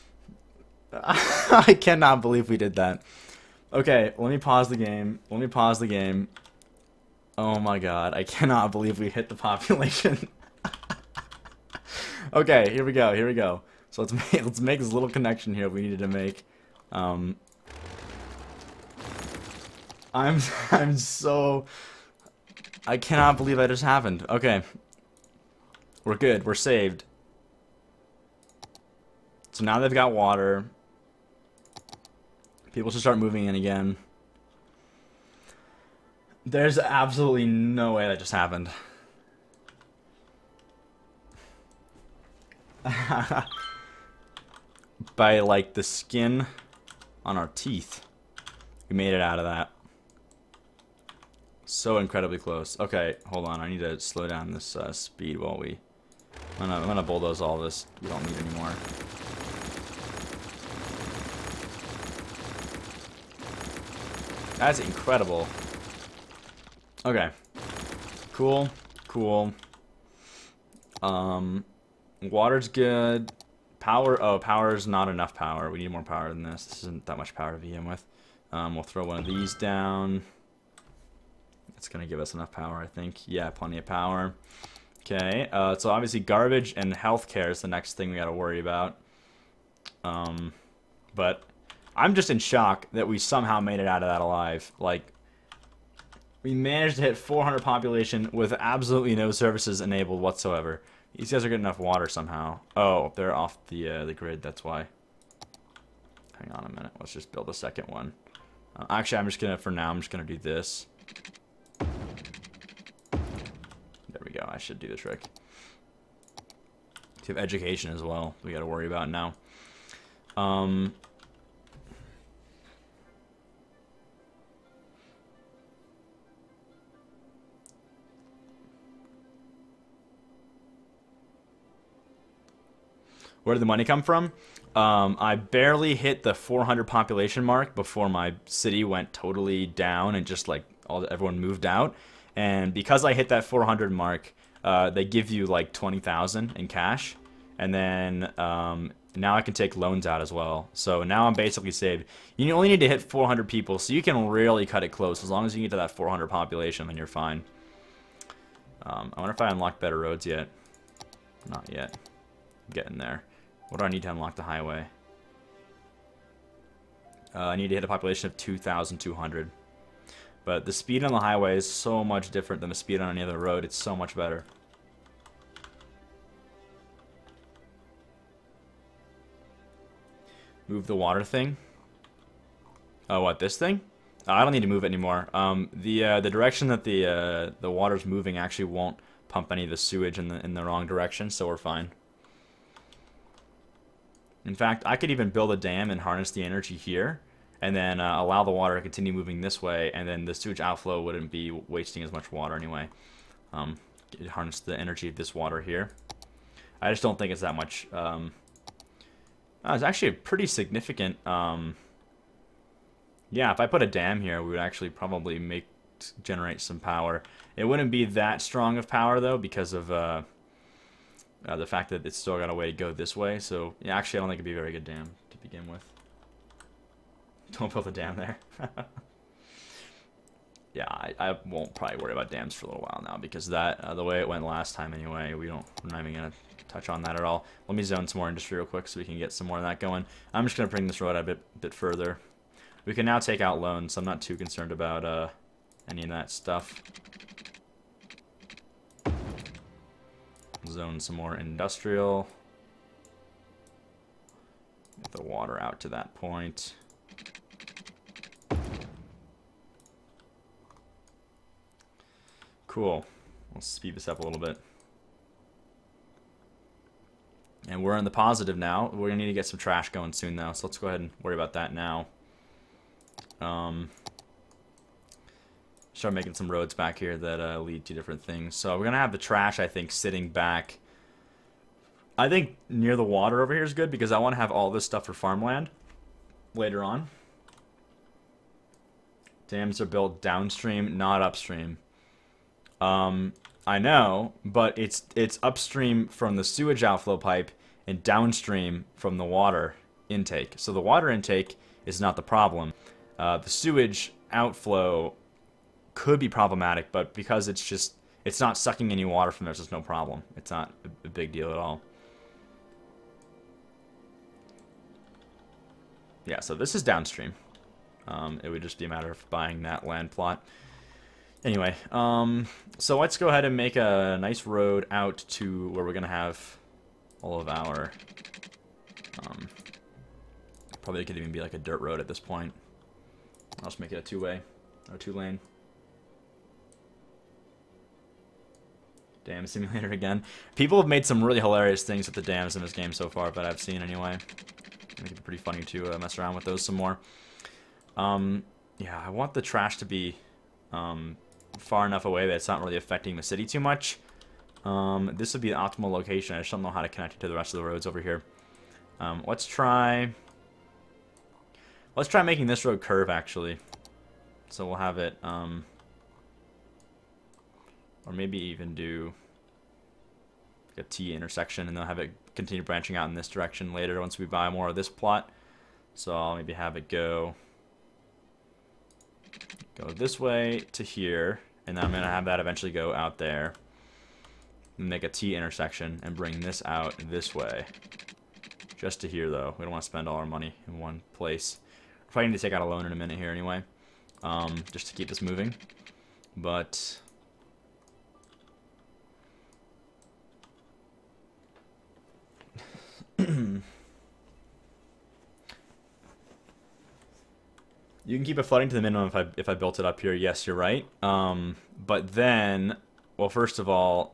I cannot believe we did that. Okay, let me pause the game. Let me pause the game. Oh my god, I cannot believe we hit the population. Okay, here we go. Here we go. So let's make this little connection here we needed to make. I'm so... I cannot believe that just happened. Okay. We're good. We're saved. So now they've got water. People should start moving in again. There's absolutely no way that just happened. By, like, the skin on our teeth. We made it out of that. So incredibly close. Okay, hold on. I need to slow down this speed while we... I'm gonna bulldoze all this. We don't need anymore. That's incredible. Okay. Cool. Cool. Water's good. Power. Oh, power's not enough power. We need more power than this. This isn't that much power to VM with. We'll throw one of these down. It's gonna give us enough power, I think. Yeah, plenty of power. Okay. So obviously garbage and healthcare is the next thing we gotta worry about. But I'm just in shock that we somehow made it out of that alive. Like, we managed to hit 400 population with absolutely no services enabled whatsoever. These guys are getting enough water somehow. Oh, they're off the grid, that's why. Hang on a minute, let's just build a second one. Actually, I'm just gonna, for now, I'm just gonna do this. There we go, I should do the trick. We have education as well, we gotta worry about now. Where did the money come from? I barely hit the 400 population mark before my city went totally down and just like everyone moved out. And because I hit that 400 mark, they give you like 20,000 in cash. And then now I can take loans out as well. So now I'm basically saved. You only need to hit 400 people, so you can really cut it close. As long as you get to that 400 population, then you're fine. I wonder if I unlocked better roads yet. Not yet. I'm getting there. What do I need to unlock the highway? I need to hit a population of 2,200. But the speed on the highway is so much different than the speed on any other road. It's so much better. Move the water thing. Oh, what, this thing? Oh, I don't need to move it anymore. The direction that the water's moving actually won't pump any of the sewage in the wrong direction, so we're fine. In fact, I could even build a dam and harness the energy here, and then allow the water to continue moving this way, and then the sewage outflow wouldn't be wasting as much water anyway. Harness the energy of this water here. I just don't think it's that much. It's actually a pretty significant. Yeah, if I put a dam here, we would actually probably generate some power. It wouldn't be that strong of power though, because of the fact that it's still got a way to go this way. So yeah, actually, I don't think it'd be a very good dam to begin with. Don't build a dam there. Yeah, I won't probably worry about dams for a little while now, because that the way it went last time anyway, we're not even gonna touch on that at all. Let me zone some more industry real quick so we can get some more of that going. I'm just gonna bring this road out a bit further. We can now take out loans, so I'm not too concerned about any of that stuff. Zone some more industrial. Get the water out to that point. Cool. Let's speed this up a little bit. And we're in the positive now. We're going to need to get some trash going soon, though. So let's go ahead and worry about that now. Start making some roads back here that lead to different things. So we're going to have the trash, I think, sitting back. I think near the water over here is good, because I want to have all this stuff for farmland later on. Dams are built downstream, not upstream. I know, but it's upstream from the sewage outflow pipe and downstream from the water intake. So the water intake is not the problem. The sewage outflow could be problematic, but because it's not sucking any water from there, so there's no problem. It's not a big deal at all. Yeah, so this is downstream. It would just be a matter of buying that land plot. Anyway, so let's go ahead and make a nice road out to where we're going to have all of our... probably could even be like a dirt road at this point. I'll just make it a two-way, or two-lane. Dam simulator again. People have made some really hilarious things with the dams in this game so far, but I've seen anyway. I think it's pretty funny to mess around with those some more. Yeah, I want the trash to be far enough away that it's not really affecting the city too much. This would be the optimal location. I just don't know how to connect it to the rest of the roads over here. Let's try making this road curve, actually. So we'll have it, or maybe even do like a T intersection, and then have it continue branching out in this direction later once we buy more of this plot. So I'll maybe have it go this way to here, and then I'm going to have that eventually go out there and make a T intersection and bring this out this way. Just to here, though. We don't want to spend all our money in one place. We're probably need to take out a loan in a minute here anyway, just to keep this moving. But you can keep it flooding to the minimum if I built it up here. Yes, you're right. But then, well, first of all,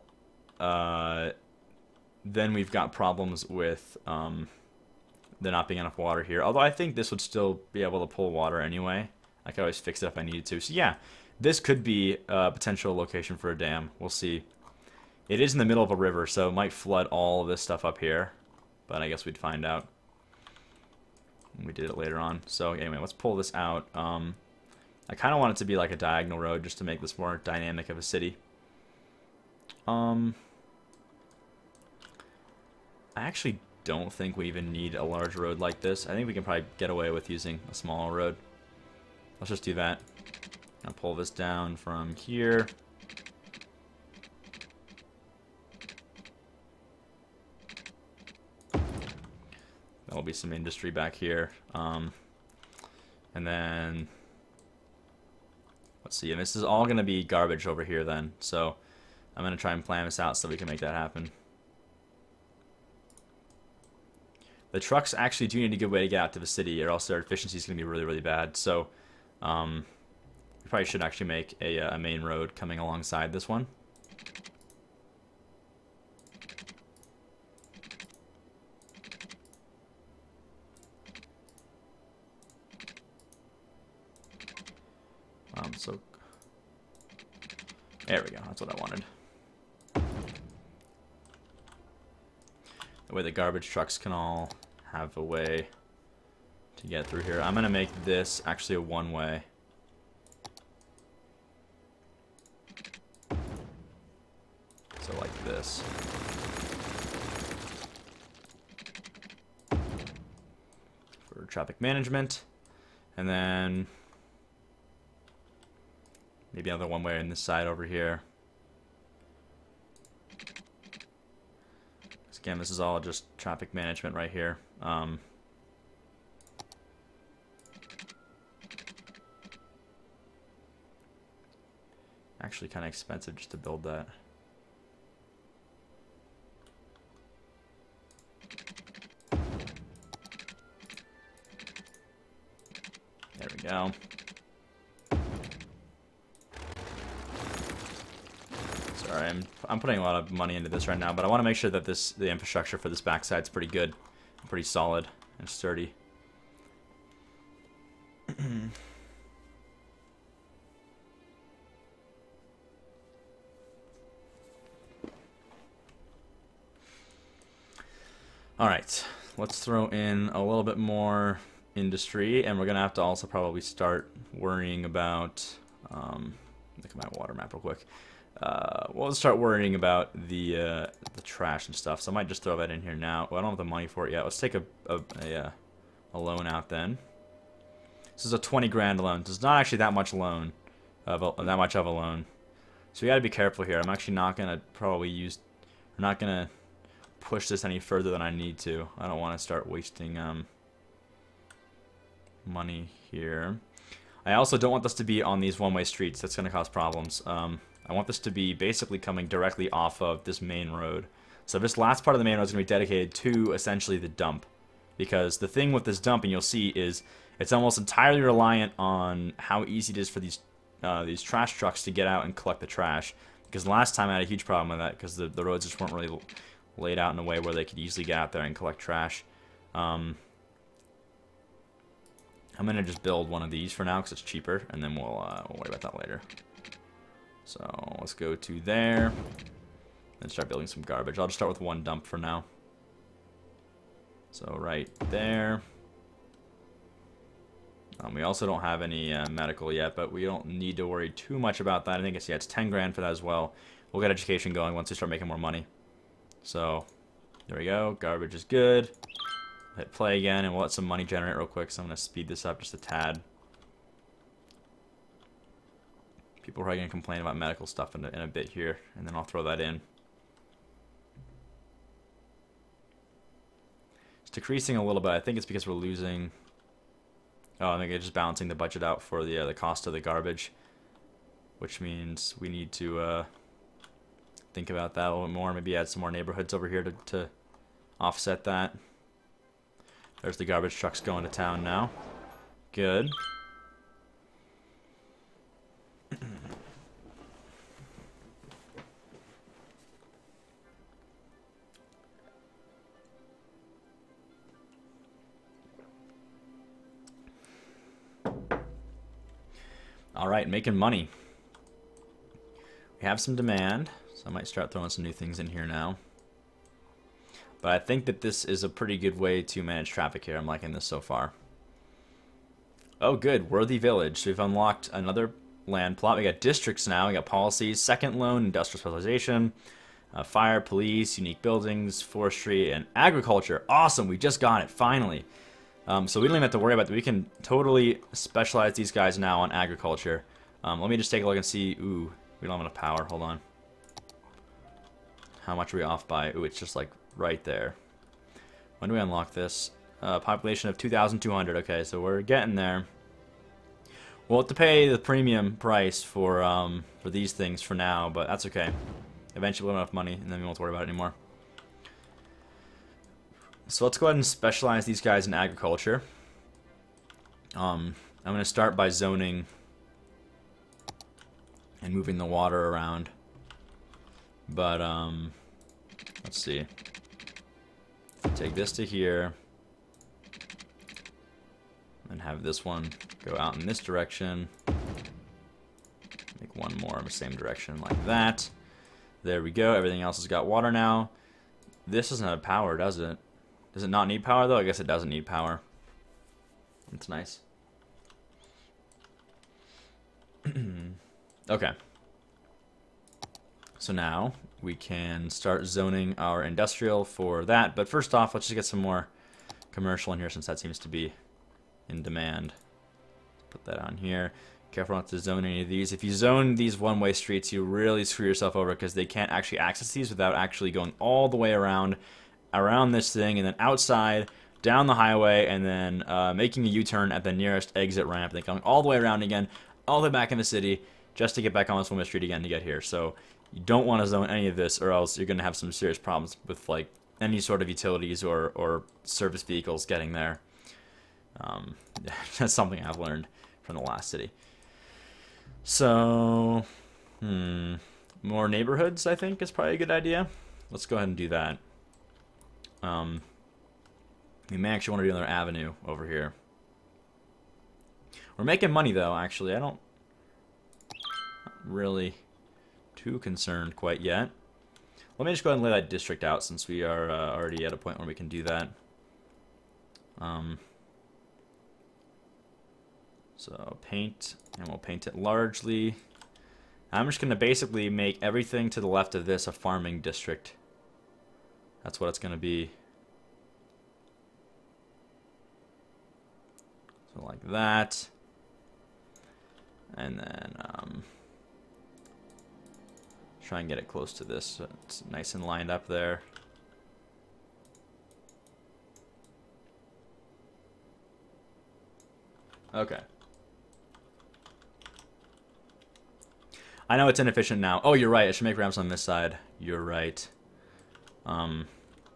then we've got problems with there not being enough water here. Although I think this would still be able to pull water anyway. I could always fix it if I needed to. So yeah, this could be a potential location for a dam. We'll see. It is in the middle of a river, so it might flood all of this stuff up here. but I guess we'd find out. We did it later on. So anyway, let's pull this out. I kind of want it to be like a diagonal road just to make this more dynamic of a city. I actually don't think we even need a large road like this. I think we can probably get away with using a smaller road. Let's just do that. I'll pull this down from here. There'll be some industry back here. And then, let's see, and this is all going to be garbage over here then. So I'm going to try and plan this out so we can make that happen. The trucks actually do need a good way to get out to the city, or else their efficiency is going to be really, really bad. So we probably should actually make a main road coming alongside this one. So there we go. That's what I wanted. That way the garbage trucks can all have a way to get through here. I'm gonna make this actually a one-way. So like this. For traffic management. And then maybe another one-way on this side over here. Again, this is all just traffic management right here. Actually kind of expensive just to build that. There we go. Sorry, I'm putting a lot of money into this right now, but I want to make sure that the infrastructure for this backside's pretty good, pretty solid and sturdy. All right, let's throw in a little bit more industry, and we're gonna have to also probably start worrying about. Look at my water map real quick. We'll start worrying about the trash and stuff. So I might just throw that in here now. Well, I don't have the money for it yet. Let's take a loan out then. This is a 20 grand loan. It's not actually that much loan, that much of a loan. So we got to be careful here. I'm actually not gonna not gonna push this any further than I need to. I don't want to start wasting money here. I also don't want this to be on these one-way streets. That's gonna cause problems. I want this to be basically coming directly off of this main road. So this last part of the main road is going to be dedicated to essentially the dump. Because the thing with this dump, and you'll see, is it's almost entirely reliant on how easy it is for these trash trucks to get out and collect the trash. Because last time I had a huge problem with that, because the roads just weren't really laid out in a way where they could easily get out there and collect trash. I'm going to just build one of these for now because it's cheaper, and then we'll worry about that later. So let's go to there and start building some garbage. I'll just start with one dump for now. So right there. We also don't have any medical yet, but we don't need to worry too much about that. I think it's 10 grand for that as well. We'll get education going once we start making more money. So there we go. Garbage is good. Hit play again, and we'll let some money generate real quick. So I'm going to speed this up just a tad. People are probably going to complain about medical stuff in a bit here, and then I'll throw that in. It's decreasing a little bit. I think it's because we're losing... Oh, I think it's just balancing the budget out for the cost of the garbage, which means we need to think about that a little bit more. Maybe add some more neighborhoods over here to offset that. There's the garbage trucks going to town now. Good. All right, making money. We have some demand, so I might start throwing some new things in here now. But I think that this is a pretty good way to manage traffic here. I'm liking this so far. Oh, good. Worthy Village. So we've unlocked another land plot. We got districts now. We got policies, second loan, industrial specialization, fire, police, unique buildings, forestry, and agriculture. Awesome. We just got it. Finally. So we don't even have to worry about that. We can totally specialize these guys now on agriculture. Let me just take a look and see. Ooh, we don't have enough power. Hold on. How much are we off by? Ooh, it's just like right there. When do we unlock this? Population of 2,200. Okay, so we're getting there. We'll have to pay the premium price for these things for now, but that's okay. Eventually we'll have enough money, and then we won't worry about it anymore. So let's go ahead and specialize these guys in agriculture. I'm going to start by zoning and moving the water around. But, let's see. Take this to here. And have this one go out in this direction. Make one more in the same direction like that. There we go. Everything else has got water now. This doesn't have power, does it? Does it not need power, though? I guess it doesn't need power. That's nice. Okay. So now we can start zoning our industrial for that. But first off, let's just get some more commercial in here since that seems to be in demand. Put that on here. Careful not to zone any of these. If you zone these one-way streets, you really screw yourself over because they can't actually access these without actually going all the way around this thing and then outside, down the highway, and then making a U-turn at the nearest exit ramp, then coming all the way around again, all the way back in the city, just to get back on this one-way street again to get here. So you don't want to zone any of this, or else you're going to have some serious problems with like any sort of utilities or service vehicles getting there. That's something I've learned from the last city. So, more neighborhoods, I think, is probably a good idea. Let's go ahead and do that. We may actually want to do another avenue over here. We're making money, though, actually. Not really too concerned quite yet. Let me just go ahead and lay that district out since we are already at a point where we can do that. So paint, and we'll paint it largely. I'm just going to basically make everything to the left of this a farming district. That's what it's going to be. So like that. And then try and get it close to this so it's nice and lined up there. Okay. I know it's inefficient now. Oh, you're right. I should make ramps on this side. You're right. Right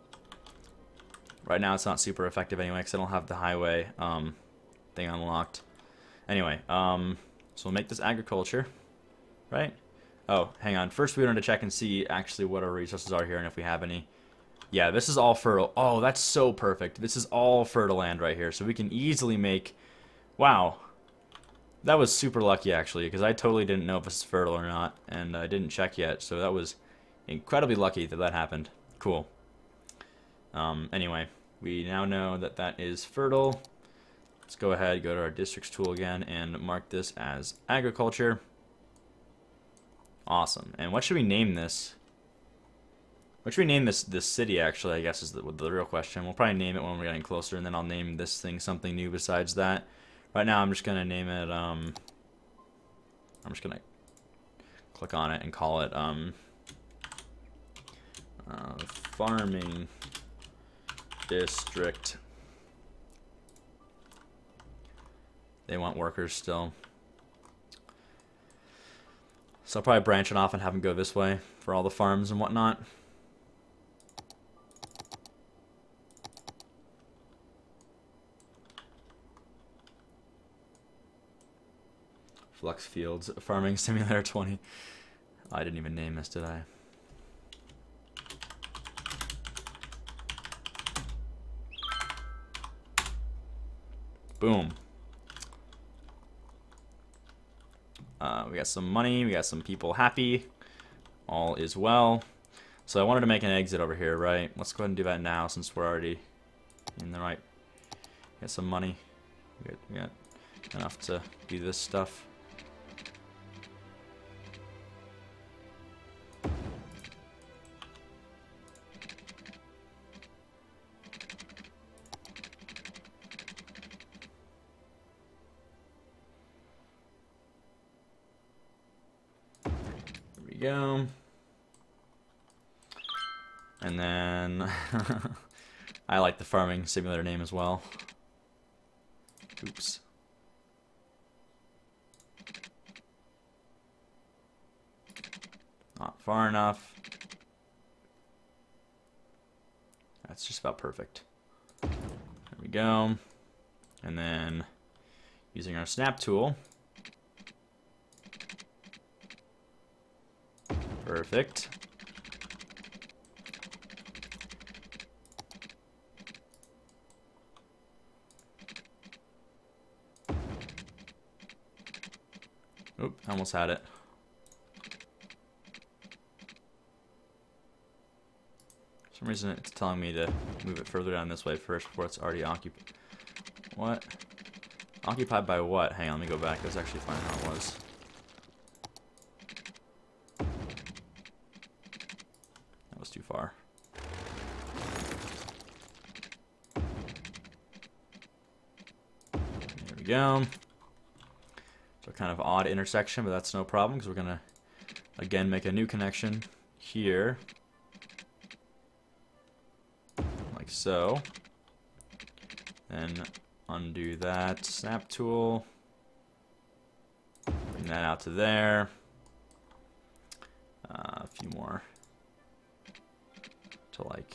now it's not super effective anyway because I don't have the highway thing unlocked. Anyway, so we'll make this agriculture, right? Oh, hang on. First we wanted to check and see actually what our resources are here and if we have any. Yeah, this is all fertile. Oh, that's so perfect. This is all fertile land right here. So we can easily make... Wow. That was super lucky, actually, because I totally didn't know if this is fertile or not, and I didn't check yet, so that was incredibly lucky that that happened. Cool. Anyway, we now know that that is fertile. Let's go ahead, go to our districts tool again, and mark this as agriculture. Awesome. And what should we name this? What should we name this city, actually, I guess is the real question. We'll probably name it when we're getting closer, and then I'll name this thing something new besides that. Right now, I'm just going to name it, I'm just going to click on it and call it, Farming District. They want workers still. So I'll probably branch it off and have them go this way for all the farms and whatnot. Flux Fields Farming Simulator 20. I didn't even name this, did I? Boom. We got some money, we got some people happy. All is well. So I wanted to make an exit over here, right? Let's go ahead and do that now since we're already in the right. Get some money. We got enough to do this stuff. There we go. And then I like the farming simulator name as well. Oops. Not far enough. That's just about perfect. There we go. And then using our snap tool. Perfect. Oop, almost had it. For some reason it's telling me to move it further down this way first before it's already occupied. What? Occupied by what? Hang on, let me go back. Let's actually find how it was. That was too far. There we go. So kind of odd intersection, but that's no problem because we're gonna again make a new connection here, like so. Then undo that snap tool, bring that out to there. A few more to like.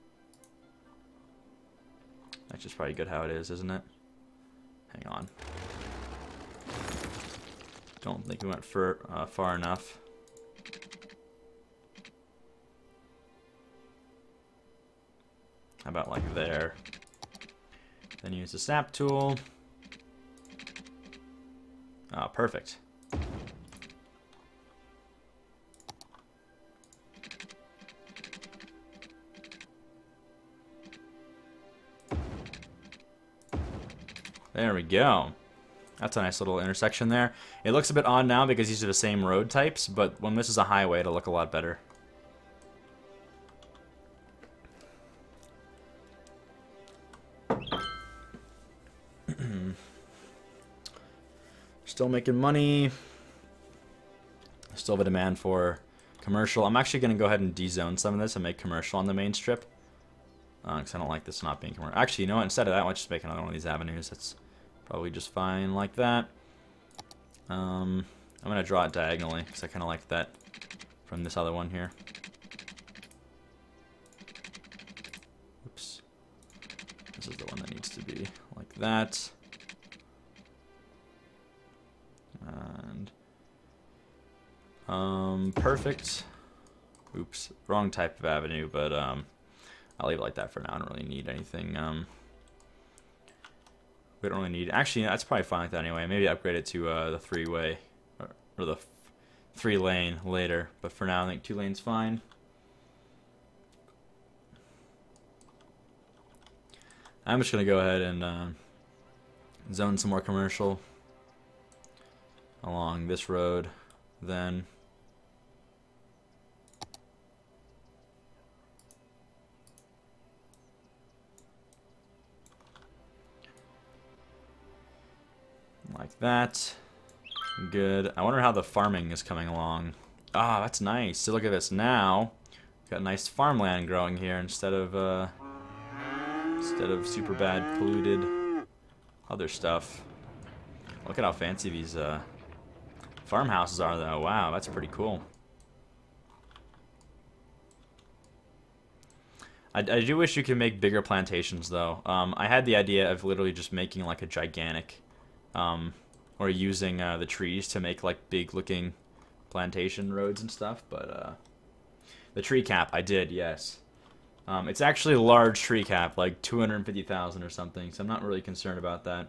That's just probably good how it is, isn't it? Hang on. Don't think we went far enough. How about like there? Then use the snap tool. Ah, perfect. There we go. That's a nice little intersection there. It looks a bit odd now because these are the same road types, but when this is a highway, it'll look a lot better. Still making money. Still have a demand for commercial. I'm actually going to go ahead and dezone some of this and make commercial on the main strip. Because I don't like this not being commercial. Actually, you know what? Instead of that, let's just make another one of these avenues. That's probably just fine like that. I'm going to draw it diagonally because I kind of like that from this other one here. Oops. This is the one that needs to be like that. And perfect. Oops, wrong type of avenue, but I'll leave it like that for now. I don't really need anything. We don't really need. Actually, that's probably fine like that anyway. Maybe upgrade it to the 3-way or the 3-lane later. But for now, I think 2 lanes fine. I'm just gonna go ahead and zone some more commercial along this road. Then like that. Good. I wonder how the farming is coming along. Ah, that's nice. So look at this now. Got nice farmland growing here instead of super bad polluted other stuff. Look at how fancy these farmhouses are though. Wow, that's pretty cool. I do wish you could make bigger plantations though. I had the idea of literally just making like a gigantic or using the trees to make like big looking plantation roads and stuff, but the tree cap I did, yes. It's actually a large tree cap, like 250,000 or something, so I'm not really concerned about that.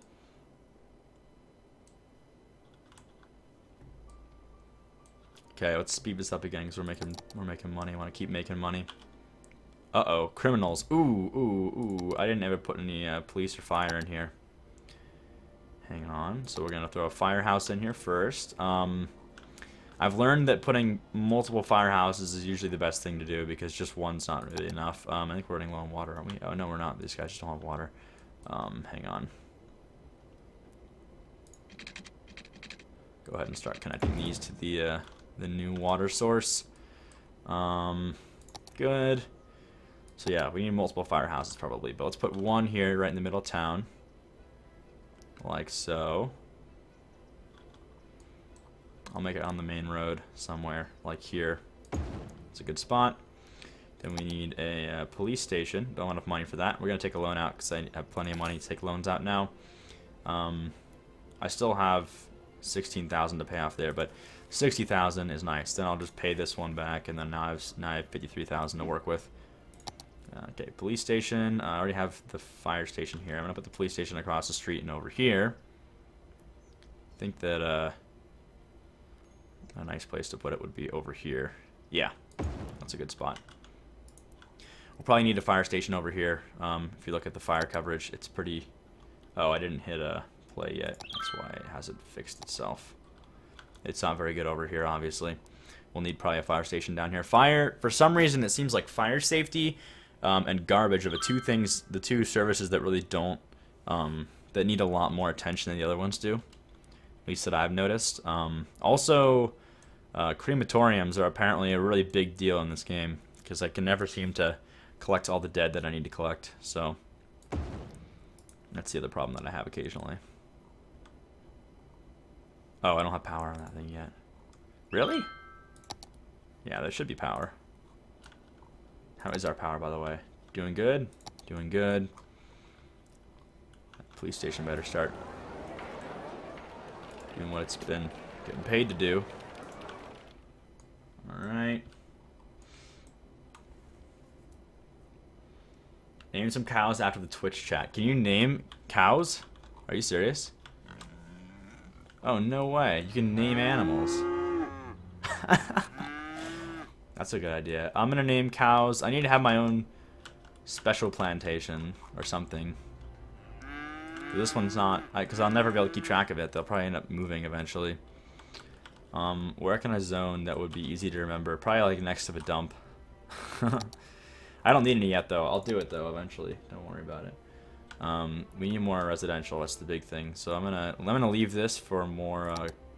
Okay, let's speed this up again because we're making money. I want to keep making money. Uh-oh, criminals. Ooh, ooh, ooh. I didn't ever put any police or fire in here. Hang on. So we're gonna throw a firehouse in here first. I've learned that putting multiple firehouses is usually the best thing to do because just one's not really enough. I think we're running low on water, aren't we? Oh no, we're not. These guys just don't have water. Hang on. Go ahead and start connecting these to the new water source. Good. So yeah, we need multiple firehouses probably, but let's put one here right in the middle of town. Like so. I'll make it on the main road somewhere, like here. It's a good spot. Then we need a police station. Don't have enough money for that. We're going to take a loan out because I have plenty of money to take loans out now. I still have 16,000 to pay off there, but 60,000 is nice. Then I'll just pay this one back, and then now I have 53,000 to work with. Okay, police station. I already have the fire station here. I'm going to put the police station across the street and over here. I think that a nice place to put it would be over here. Yeah, that's a good spot. We'll probably need a fire station over here. If you look at the fire coverage, it's pretty... Oh, I didn't hit a play yet. That's why it hasn't fixed itself. It's not very good over here, obviously. We'll need probably a fire station down here. Fire, for some reason, it seems like fire safety and garbage are the two services that really don't, that need a lot more attention than the other ones do. At least that I've noticed. Also, crematoriums are apparently a really big deal in this game because I can never seem to collect all the dead that I need to collect. So that's the other problem that I have occasionally. Oh, I don't have power on that thing yet. Really? Yeah, there should be power. How is our power, by the way? Doing good? Doing good. That police station better start doing what it's been getting paid to do. Alright. Name some cows after the Twitch chat. Can you name cows? Are you serious? Oh, no way. You can name animals. That's a good idea. I'm gonna name cows. I need to have my own special plantation or something. This one's not, because I'll never be able to keep track of it. They'll probably end up moving eventually. Where can I zone that would be easy to remember? Probably like next to a dump. I don't need any yet though. I'll do it though eventually. Don't worry about it. We need more residential. That's the big thing. So I'm gonna leave this for more.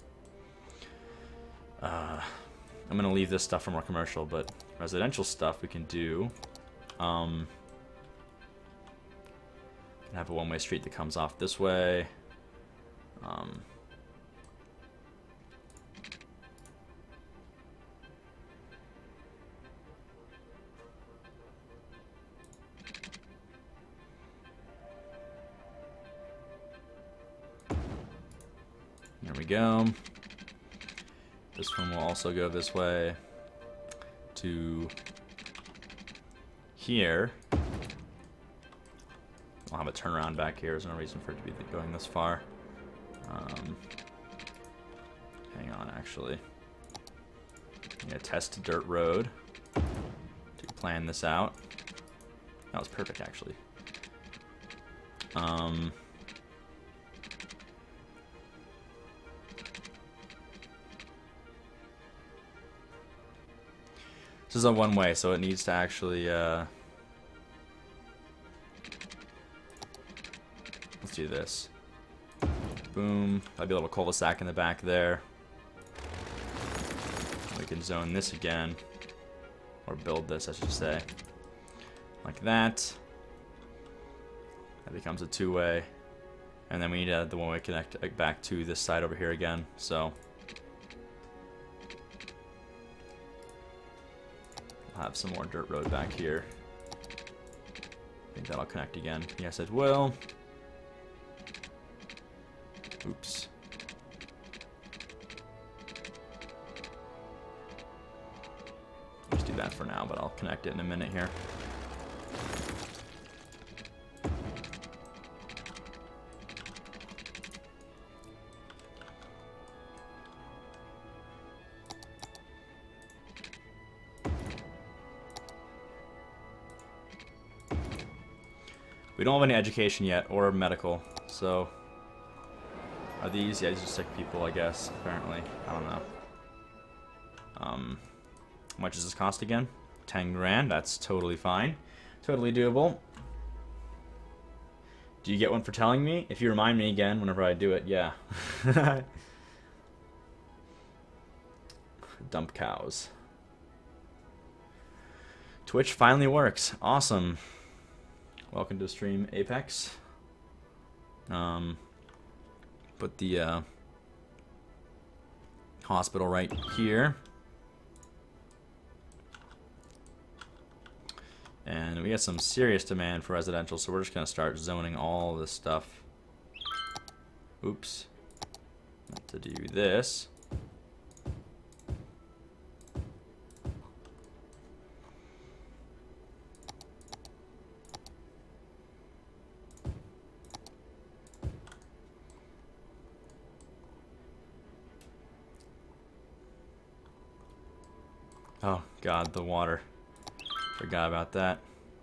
I'm gonna leave this stuff for more commercial, but residential stuff we can do. Have a one-way street that comes off this way. There we go. This one will also go this way to here. I'll have a turnaround back here. There's no reason for it to be going this far. Hang on, actually. I'm gonna test dirt road to plan this out. That was perfect, actually. This is a one-way, so it needs to actually. Let's do this. Boom. I'll be a little cul-de-sac in the back there. We can zone this again. Or build this, I should say. Like that. That becomes a two-way. And then we need the one-way connect back to this side over here again. So I'll have some more dirt road back here. I think that'll connect again. Yes, it will. Oops. Let's do that for now, but I'll connect it in a minute here. We don't have any education yet, or medical, so... Are these? Yeah, these are sick people, I guess, apparently. I don't know. How much does this cost again? 10 grand, that's totally fine. Totally doable. Do you get one for telling me? If you remind me again whenever I do it, yeah. Dump cows. Twitch finally works. Awesome. Welcome to the stream, Apex. Put the hospital right here. And we got some serious demand for residential, so we're just going to start zoning all this stuff. Oops. Not to do this. Oh, God, the water. Forgot about that.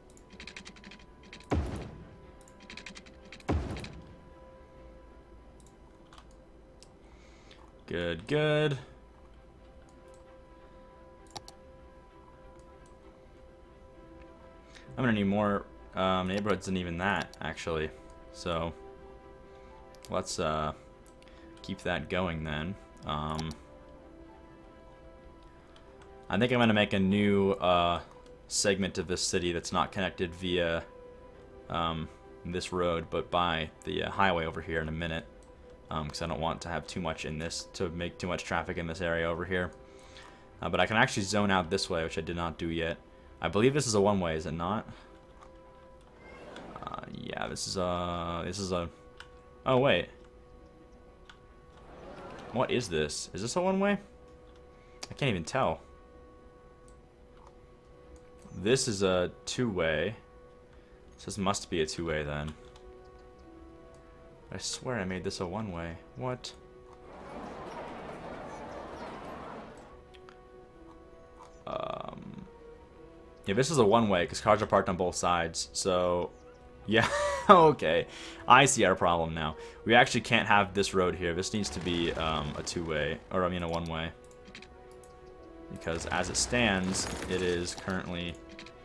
Good, good. I'm gonna need more neighborhoods than even that, actually. So, let's keep that going then. I think I'm gonna make a new segment of this city that's not connected via this road, but by the highway over here in a minute, because I don't want to have too much in this, to make too much traffic in this area over here. But I can actually zone out this way, which I did not do yet. I believe this is a one-way, is it not? Yeah, this is a... Oh, wait. What is this? Is this a one-way? I can't even tell. This is a two-way. This must be a two-way then. I swear I made this a one-way. What? Yeah, this is a one-way because cars are parked on both sides. So, yeah, okay. I see our problem now. We actually can't have this road here. This needs to be a two-way, or I mean a one-way. Because as it stands, it is currently...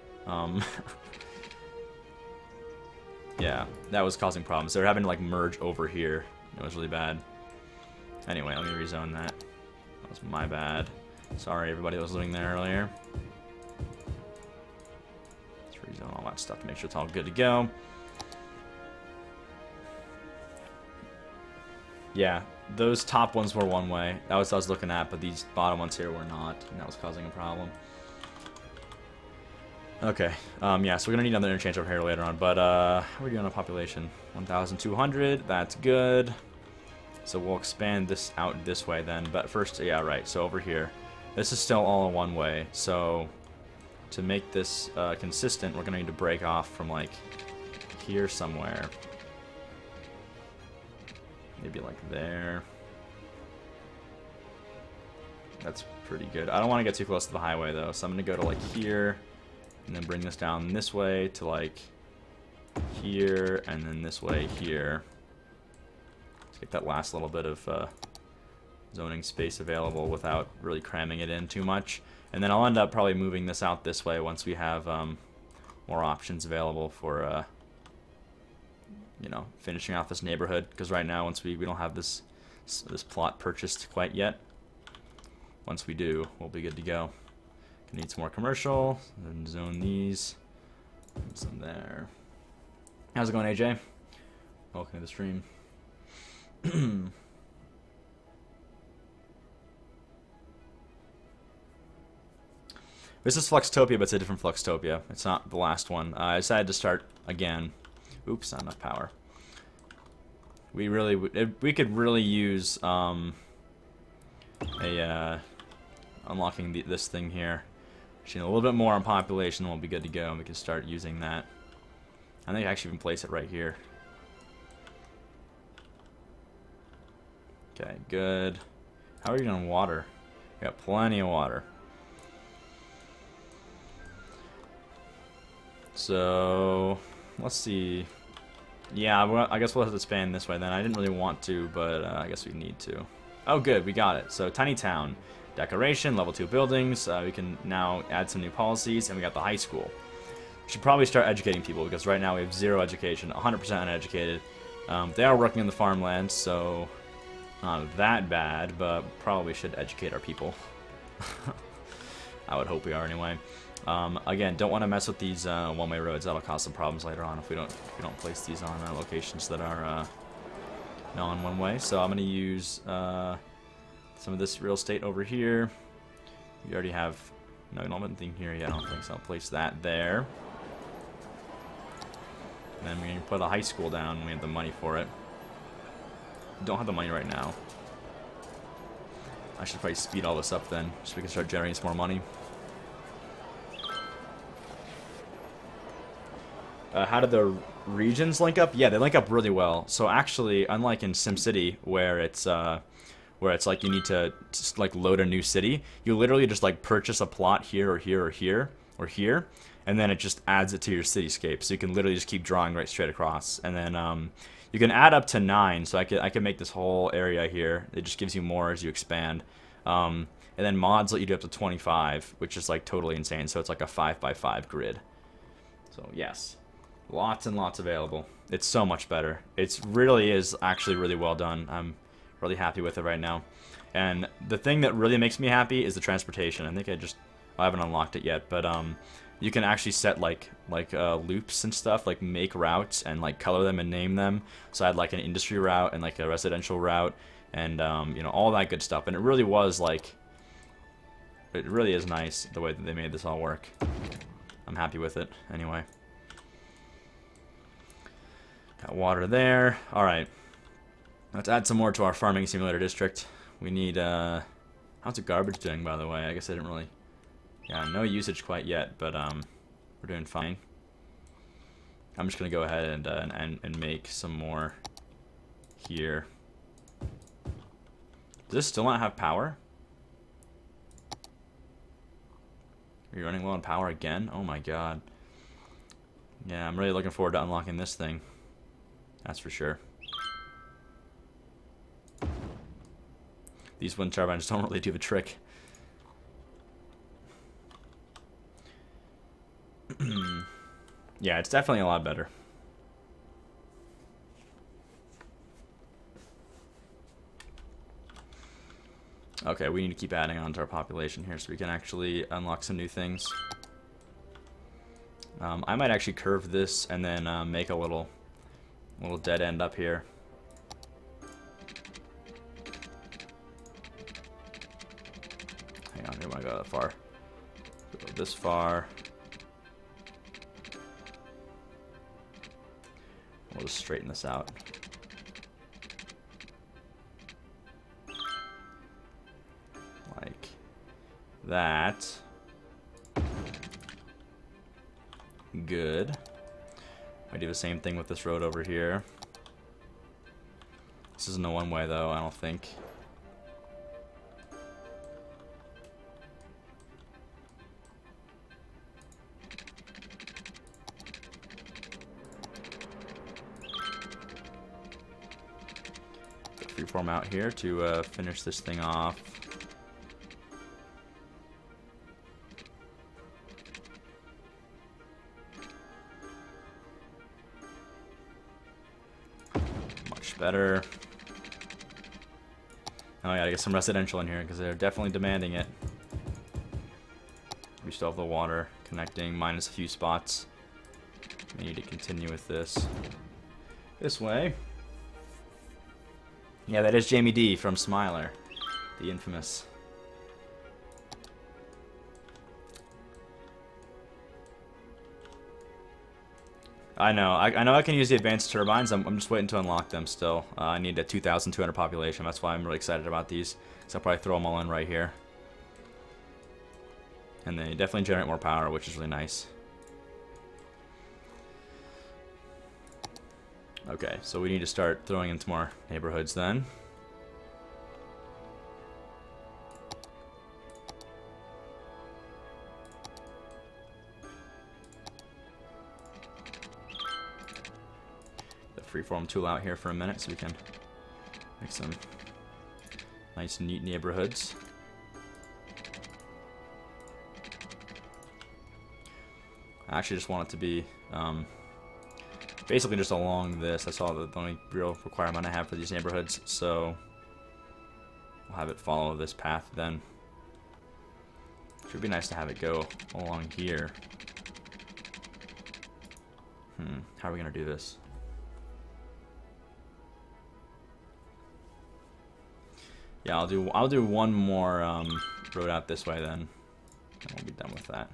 yeah, that was causing problems. They were having to like merge over here. It was really bad. Anyway, let me rezone that. That was my bad. Sorry everybody that was living there earlier. Let's rezone all that stuff to make sure it's all good to go. Yeah, those top ones were one way. That was what I was looking at, but these bottom ones here were not, and that was causing a problem. Okay, yeah, so we're gonna need another interchange over here later on, but how are we doing on population? 1,200, that's good. So we'll expand this out this way then, but first, yeah, right, so over here. This is still all in one way, so to make this consistent, we're gonna need to break off from like here somewhere. Maybe like there. That's pretty good. I don't want to get too close to the highway though, so I'm gonna go to like here. And then bring this down this way to like here, and then this way here. Let's get that last little bit of zoning space available without really cramming it in too much. And then I'll end up probably moving this out this way once we have more options available for, you know, finishing off this neighborhood. Because right now, once we don't have this plot purchased quite yet. Once we do, we'll be good to go. Need some more commercial, and zone these, and some there. How's it going, AJ? Welcome to the stream. This is Fluxtopia, but it's a different Fluxtopia. It's not the last one. I decided to start again. Oops, not enough power. We could really use unlocking this thing here. A little bit more on population, we'll be good to go, and we can start using that. I think I actually even place it right here. Okay, good. How are you doing on water? We got plenty of water. So, let's see. Yeah, well, I guess we'll have to expand this way then. I didn't really want to, but I guess we need to. Oh, good, we got it. So, tiny town. Decoration, level 2 buildings. We can now add some new policies, and we got the high school. We should probably start educating people, because right now we have 0 education, 100% uneducated. They are working in the farmlands, so not that bad, but probably should educate our people. I would hope we are anyway. Again, don't want to mess with these one-way roads. That'll cause some problems later on if we don't place these on locations that are non-one-way. So I'm going to use some of this real estate over here. We already have no anything here yet. I don't think so. I'll place that there. And then we're going to put a high school down. We have the money for it. Don't have the money right now. I should probably speed all this up then, so we can start generating some more money. How did the regions link up? Yeah, they link up really well. So actually, unlike in SimCity, where it's like you need to like load a new city, you literally just like purchase a plot here or here or here or here, and then it just adds it to your cityscape. So you can literally just keep drawing right straight across, and then you can add up to 9. So I could make this whole area here. It just gives you more as you expand, and then mods let you do up to 25, which is like totally insane. So it's like a 5x5 grid. So yes. Lots and lots available. It's so much better. It really is actually really well done. I'm really happy with it right now. And the thing that really makes me happy is the transportation. I think I haven't unlocked it yet, but you can actually set like loops and stuff, like make routes and like color them and name them. So I had like an industry route and like a residential route and you know, all that good stuff. And it really was like, it really is nice the way that they made this all work. I'm happy with it anyway. Got water there. Alright. Let's add some more to our farming simulator district. We need, how's the garbage doing, by the way? I guess I didn't really... Yeah, no usage quite yet, but, we're doing fine. I'm just gonna go ahead and make some more here. Does this still not have power? Are you running low on power again? Oh my god. Yeah, I'm really looking forward to unlocking this thing. That's for sure. These wind turbines don't really do the trick. Yeah, it's definitely a lot better. Okay, we need to keep adding on to our population here so we can actually unlock some new things. I might actually curve this and then make a little dead end up here. Hang on, I don't want to go that far. Go this far. We'll just straighten this out. Like that. Good. I do the same thing with this road over here. This isn't a one-way though, I don't think. Freeform out here to finish this thing off. Better. Oh, I gotta get some residential in here because they're definitely demanding it. We still have the water connecting, minus a few spots. We need to continue with this way. Yeah, that is Jamie D from Smiler, the infamous. I know. I know I can use the advanced turbines. I'm just waiting to unlock them still. I need a 2,200 population. That's why I'm really excited about these. So I'll probably throw them all in right here. And they definitely generate more power, which is really nice. Okay, so we need to start throwing into more neighborhoods then. freeform tool out here for a minute so we can make some nice, neat neighborhoods. I actually just want it to be basically just along this. That's all the only real requirement I have for these neighborhoods. So we'll have it follow this path then. Should be nice to have it go along here. How are we gonna do this? Yeah, I'll do one more road out this way then, and we'll be done with that.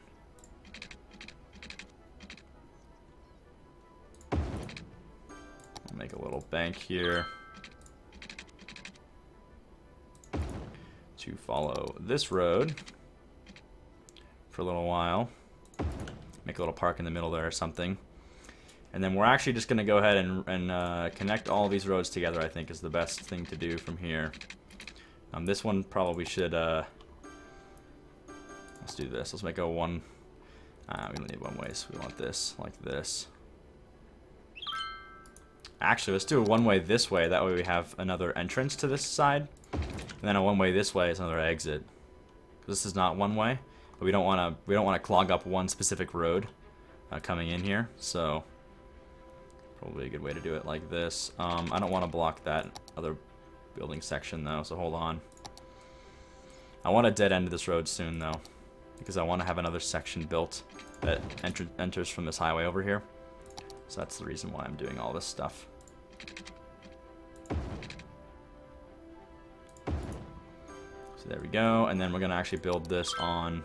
I'll make a little bank here to follow this road for a little while. Make a little park in the middle there or something. And then we're actually just going to go ahead and connect all these roads together, I think is the best thing to do from here. This one probably should, let's do this. Let's make a one, we don't need one way, so we want this, like this. Actually, let's do a one way this way, that way we have another entrance to this side. And then a one way this way is another exit. This is not one way, but we don't want to clog up one specific road coming in here, so probably a good way to do it like this. I don't want to block that other building section though, so hold on. I want to dead end this road soon though, because I want to have another section built that enters from this highway over here. So that's the reason why I'm doing all this stuff. So there we go, and then we're going to actually build this on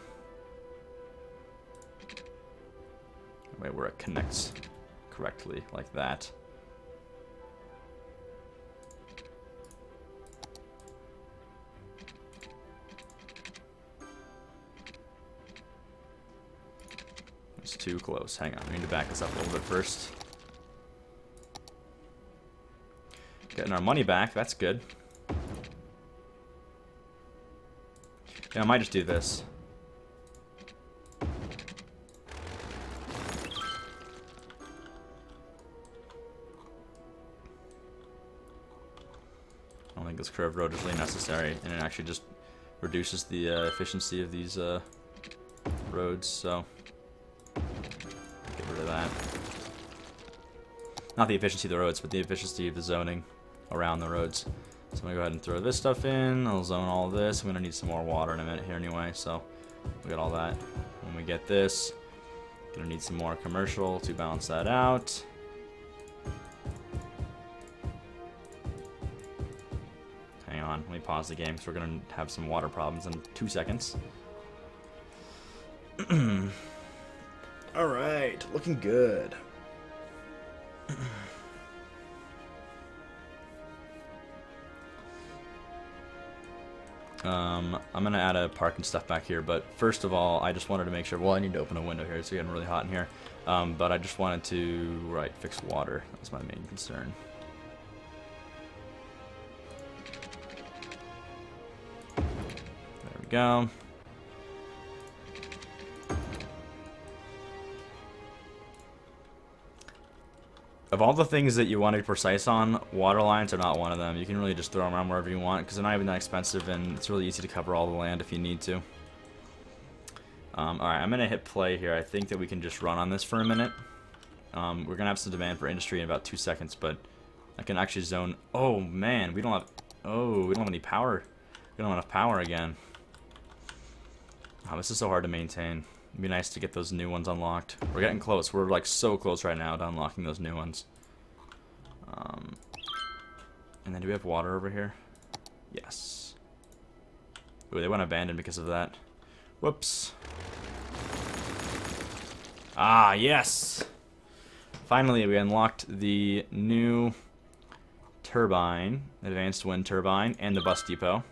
where it connects correctly, like that. It's too close. Hang on, we need to back this up a little bit first. Getting our money back, that's good. Yeah, I might just do this. I don't think this curved road is really necessary, and it actually just reduces the efficiency of these roads, so get rid of that. Not the efficiency of the roads, but the efficiency of the zoning around the roads. So I'm gonna go ahead and throw this stuff in. I'll zone all this. I'm gonna need some more water in a minute here anyway, so we got all that. When we get this, gonna need some more commercial to balance that out. Hang on, let me pause the game because we're gonna have some water problems in 2 seconds. All right, looking good. I'm gonna add a park and stuff back here, but first of all, I just wanted to make sure, well, I need to open a window here, it's getting really hot in here, but I just wanted to, fix water. That's my main concern. There we go. Of all the things that you want to be precise on, water lines are not one of them. You can really just throw them around wherever you want because they're not even that expensive, and it's really easy to cover all the land if you need to. Alright, I'm going to hit play here. I think that we can just run on this for a minute. We're going to have some demand for industry in about 2 seconds, but I can actually zone... Oh, man, we don't have... Oh, we don't have any power. We don't have enough power again. Oh, this is so hard to maintain. It'd be nice to get those new ones unlocked. We're getting close. We're like so close right now to unlocking those new ones. And then do we have water over here? Yes. Ooh, they went abandoned because of that. Whoops. Ah, yes! Finally, we unlocked the new turbine, advanced wind turbine, and the bus depot.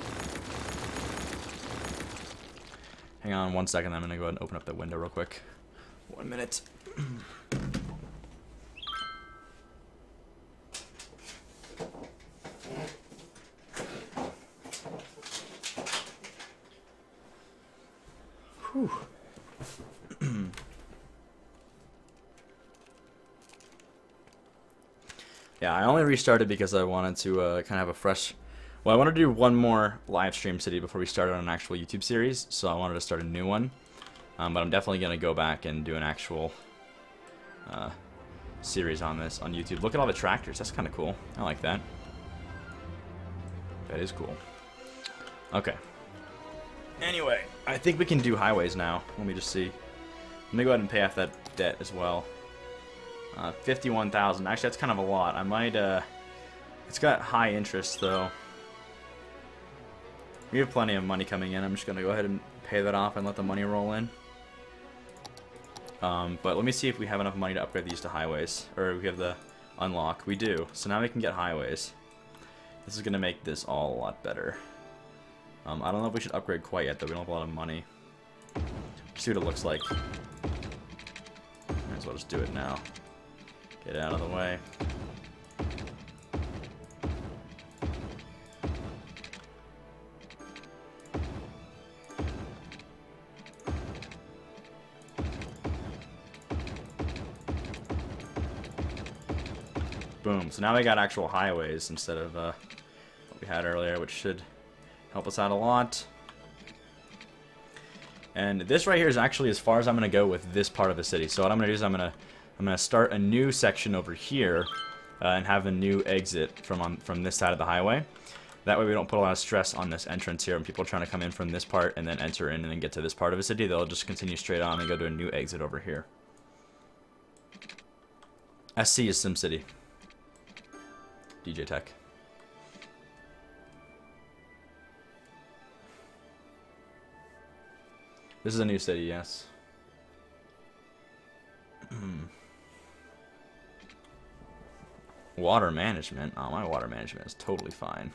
Hang on 1 second, I'm going to go ahead and open up that window real quick. 1 minute. Whew. Yeah, I only restarted because I wanted to kind of have a fresh... Well, I wanted to do one more live stream city before we started on an actual YouTube series, so I wanted to start a new one. But I'm definitely going to go back and do an actual series on this on YouTube. Look at all the tractors. That's kind of cool. I like that. That is cool. Okay. Anyway, I think we can do highways now. Let me just see. Let me go ahead and pay off that debt as well. 51,000. Actually, that's kind of a lot. I might, it's got high interest, though. We have plenty of money coming in. I'm just going to go ahead and pay that off and let the money roll in. But let me see if we have enough money to upgrade these to highways. Or we have the unlock. We do. So now we can get highways. This is going to make this all a lot better. I don't know if we should upgrade quite yet, though. We don't have a lot of money. See what it looks like. Might as well just do it now. Get out of the way. Boom. So now we got actual highways instead of what we had earlier, which should help us out a lot. And this right here is actually as far as I'm going to go with this part of the city. So what I'm going to do is I'm going to start a new section over here and have a new exit from this side of the highway. That way we don't put a lot of stress on this entrance here. When people are trying to come in from this part and then enter in and then get to this part of the city, they'll just continue straight on and go to a new exit over here. SC is SimCity. DJ Tech. This is a new city, yes. Water management. Oh, my water management is totally fine.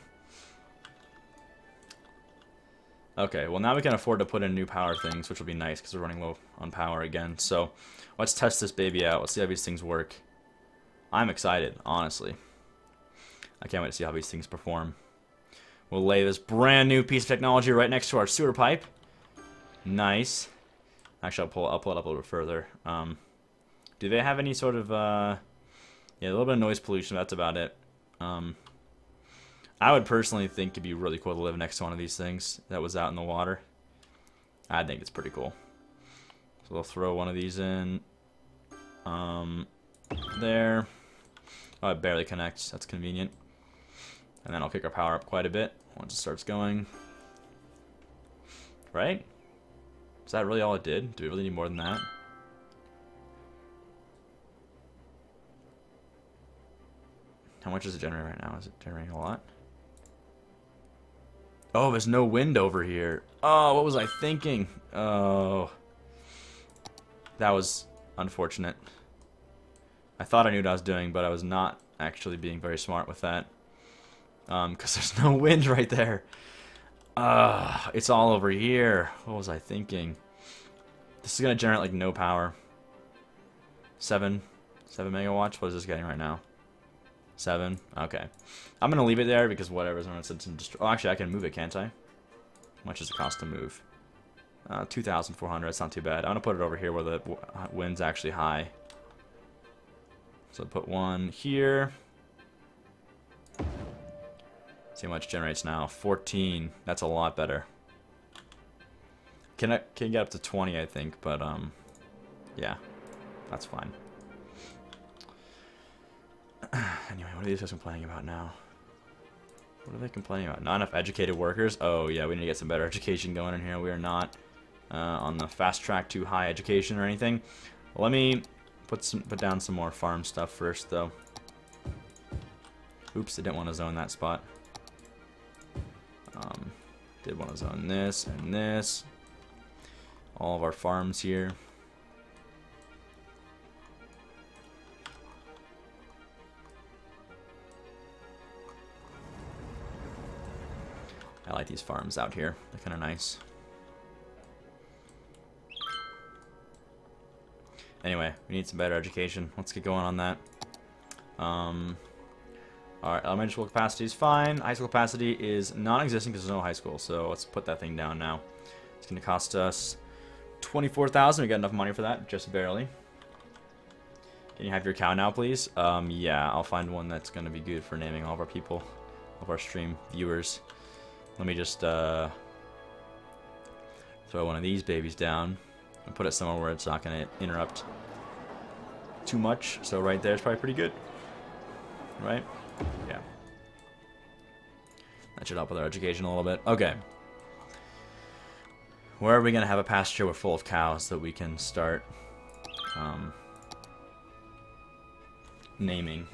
Okay, well now we can afford to put in new power things, which will be nice because we're running low on power again. So let's test this baby out. Let's see how these things work. I'm excited, honestly. I can't wait to see how these things perform. We'll lay this brand new piece of technology right next to our sewer pipe. Nice. Actually, I'll pull it up a little bit further. Do they have any sort of, yeah, a little bit of noise pollution, that's about it. I would personally think it'd be really cool to live next to one of these things that was out in the water. I think it's pretty cool. So we'll throw one of these in. There. Oh, it barely connects. That's convenient. And then I'll kick our power up quite a bit once it starts going. Right? Is that really all it did? Do we really need more than that? How much does it generate right now? Is it generating a lot? Oh, there's no wind over here. Oh, what was I thinking? Oh. That was unfortunate. I thought I knew what I was doing, but I was not actually being very smart with that. Because there's no wind right there. It's all over here. What was I thinking? This is going to generate like no power. 7 megawatts. What is this getting right now? 7. Okay. I'm going to leave it there because whatever. Oh, actually, I can move it, can't I? How much does it cost to move? 2,400. That's not too bad. I'm going to put it over here where the wind's actually high. So put one here. See how much it generates now. 14. That's a lot better. Can get up to 20, I think, but yeah, that's fine. Anyway, what are these guys complaining about now? What are they complaining about? Not enough educated workers? Oh yeah, we need to get some better education going in here. We are not on the fast track to high education or anything. Let me put down some more farm stuff first, though. Oops, I didn't want to zone that spot. Did want to zone this and this. All of our farms here. I like these farms out here. They're kind of nice. Anyway, we need some better education. Let's get going on that. Alright, elementary school capacity is fine. High school capacity is non-existent because there's no high school. So let's put that thing down now. It's going to cost us 24,000. We got enough money for that, just barely. Can you have your cow now, please? Yeah, I'll find one that's gonna be good for naming all of our people, all of our stream viewers. Let me just throw one of these babies down and put it somewhere where it's not gonna interrupt too much. So right there is probably pretty good, right? Yeah. That should help with our education a little bit. Okay. Where are we gonna have a pasture full of cows that we can start naming?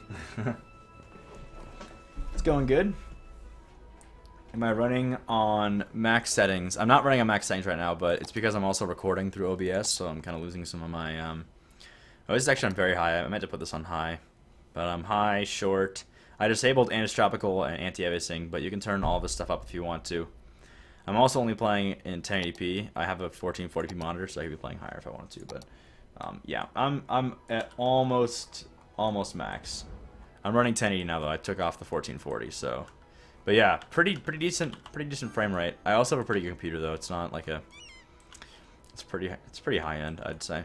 It's going good. Am I running on max settings? I'm not running on max settings right now, but it's because I'm also recording through OBS, so I'm kind of losing some of my oh, this is actually on very high. I meant to put this on high, but I'm high, short. I disabled anisotropical and anti-aliasing, but you can turn all this stuff up if you want to. I'm also only playing in 1080p. I have a 1440p monitor, so I could be playing higher if I wanted to. But yeah, I'm at almost max. I'm running 1080 now though. I took off the 1440, so. But yeah, pretty decent frame rate. I also have a pretty good computer though. It's not like a. It's pretty high end, I'd say.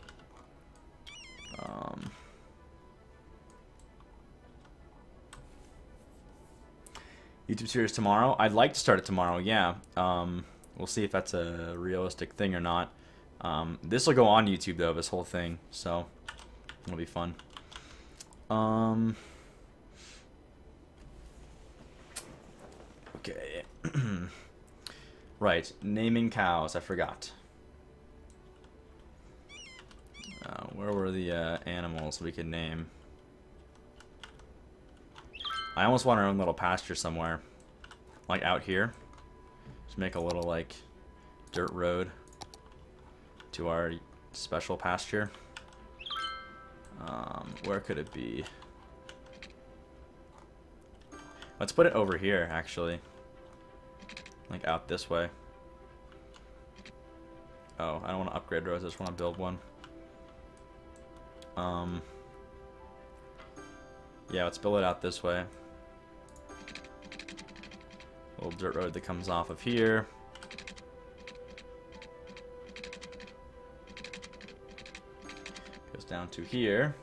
YouTube series tomorrow. I'd like to start it tomorrow. Yeah. We'll see if that's a realistic thing or not. This will go on YouTube though. This whole thing, so it'll be fun. Okay. Right. Naming cows. I forgot. Where were the animals we could name? I almost want our own little pasture somewhere. Like out here. Just make a little like dirt road to our special pasture. Where could it be? Let's put it over here actually. Like out this way. Oh, I don't want to upgrade roads, I just want to build one. Yeah, let's build it out this way. Little dirt road that comes off of here. Goes down to here.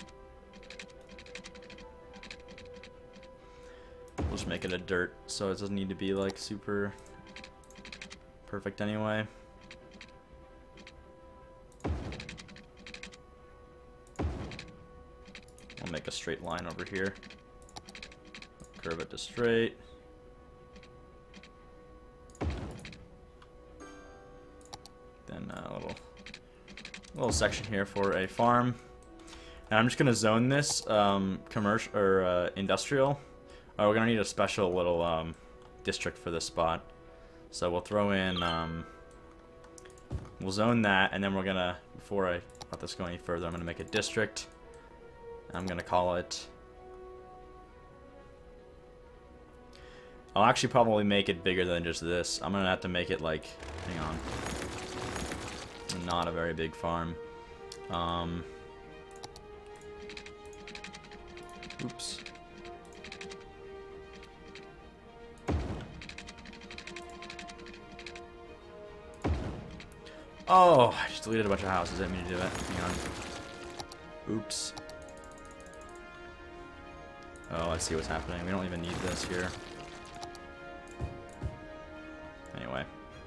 We'll just make it a dirt so it doesn't need to be like super perfect anyway. I'll make a straight line over here. Curve it to straight. Then a little section here for a farm. And I'm just gonna zone this commercial or industrial. Oh, we're gonna need a special little district for this spot. So we'll throw in we'll zone that, and then we're gonna, before I let this go any further, I'm gonna make a district. I'm gonna call it. I'll actually probably make it bigger than just this. I'm gonna have to make it like, hang on, not a very big farm. Oops. Oh, I just deleted a bunch of houses. I didn't mean to do that. Hang on. Oops. Oh, I see what's happening. We don't even need this here. Anyway.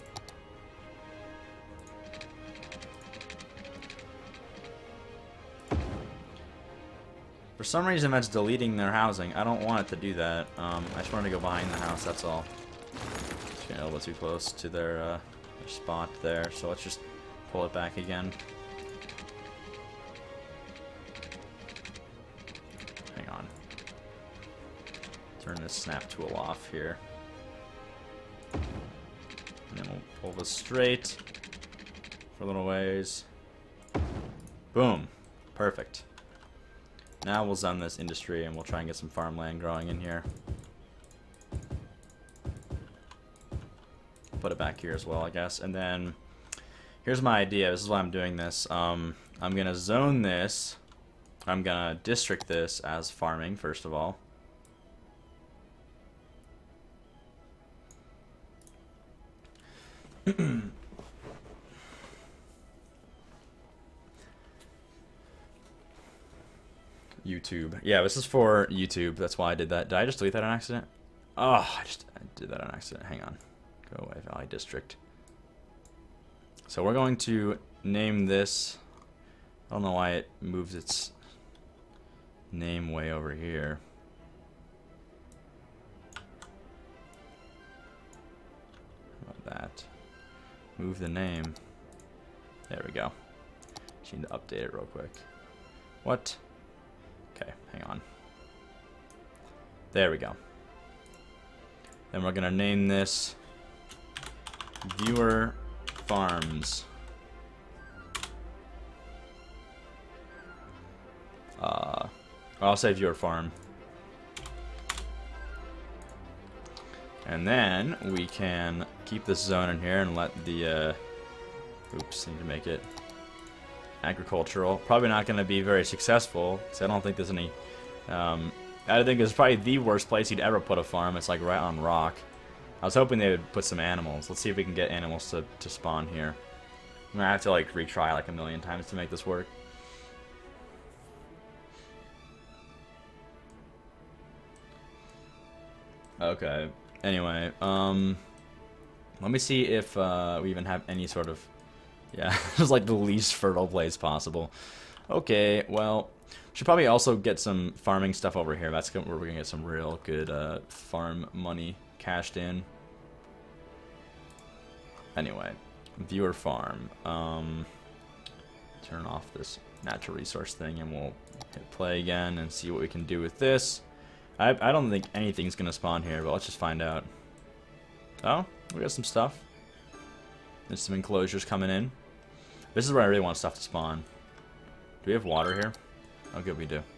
For some reason that's deleting their housing. I don't want it to do that. I just wanted to go behind the house, that's all. Just getting a little bit too close to their spot there, so let's just pull it back again. Hang on. Turn this snap tool off here. And then we'll pull this straight for a little ways. Boom. Perfect. Now we'll zone this industry and we'll try and get some farmland growing in here. Put it back here as well, I guess. And then here's my idea. This is why I'm doing this. I'm gonna zone this. I'm gonna district this as farming first of all. YouTube. Yeah, this is for YouTube. That's why I did that. Did I just delete that on accident? Oh, I did that on accident. Hang on. Go away, Valley District. So we're going to name this. I don't know why it moves its name way over here. How about that? Move the name. There we go. Just need to update it real quick. What? Okay, hang on. There we go. Then we're gonna name this Viewer Farms. I'll say Viewer Farm. And then we can keep this zone in here and let the oops, need to make it agricultural. Probably not going to be very successful, because I don't think there's any... I think it's probably the worst place you'd ever put a farm. It's like right on rock. I was hoping they would put some animals. Let's see if we can get animals to spawn here. I'm going to have to like retry like a million times to make this work. Okay. Anyway, let me see if we even have any sort of... Yeah, just like the least fertile place possible. Okay, well, should probably also get some farming stuff over here. That's where we're gonna get some real good farm money cashed in. Anyway, viewer farm. Turn off this natural resource thing, and we'll hit play again and see what we can do with this. I don't think anything's gonna spawn here, but let's just find out. Oh, we got some stuff. There's some enclosures coming in. This is where I really want stuff to spawn. Do we have water here? Oh, good, we do.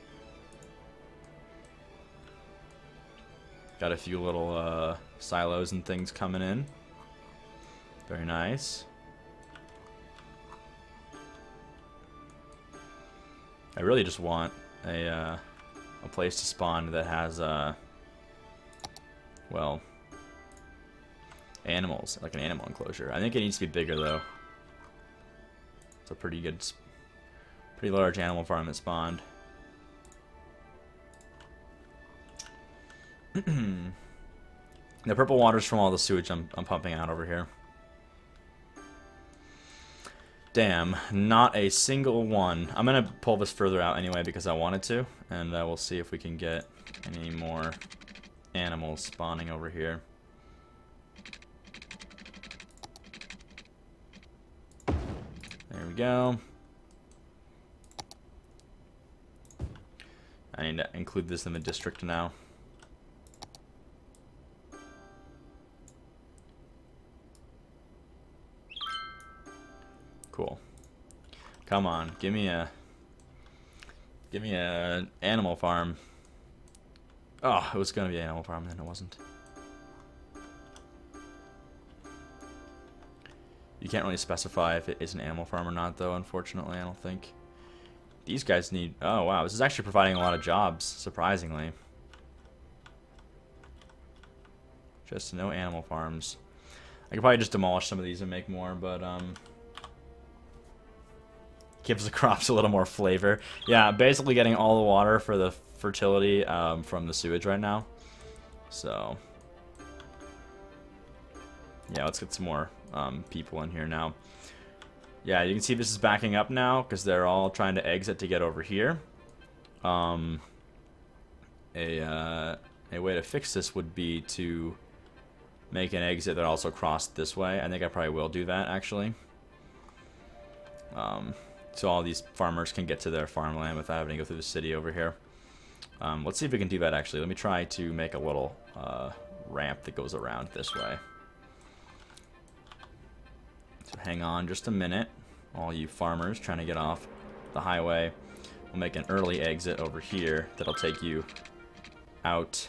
Got a few little silos and things coming in. Very nice. I really just want a place to spawn that has, well, animals, like an animal enclosure. I think it needs to be bigger though. It's a pretty good, pretty large animal farm that spawned. The purple water's from all the sewage I'm pumping out over here. Damn, not a single one. I'm gonna pull this further out anyway because I wanted to, and we'll see if we can get any more animals spawning over here. There we go. I need to include this in the district now. Cool. Come on, give me a animal farm. Oh, it was gonna be an animal farm, then it wasn't. You can't really specify if it is an animal farm or not, though, unfortunately, I don't think. These guys need... Oh, wow, this is actually providing a lot of jobs, surprisingly. Just no animal farms. I could probably just demolish some of these and make more, but, gives the crops a little more flavor. Yeah, basically getting all the water for the fertility from the sewage right now. So... Yeah, let's get some more people in here now. Yeah, you can see this is backing up now because they're all trying to exit to get over here. A way to fix this would be to make an exit that also crossed this way. I think I probably will do that, actually. So all these farmers can get to their farmland without having to go through the city over here. Let's see if we can do that, actually. Let me try to make a little ramp that goes around this way. So hang on just a minute, all you farmers trying to get off the highway. We'll make an early exit over here that'll take you out.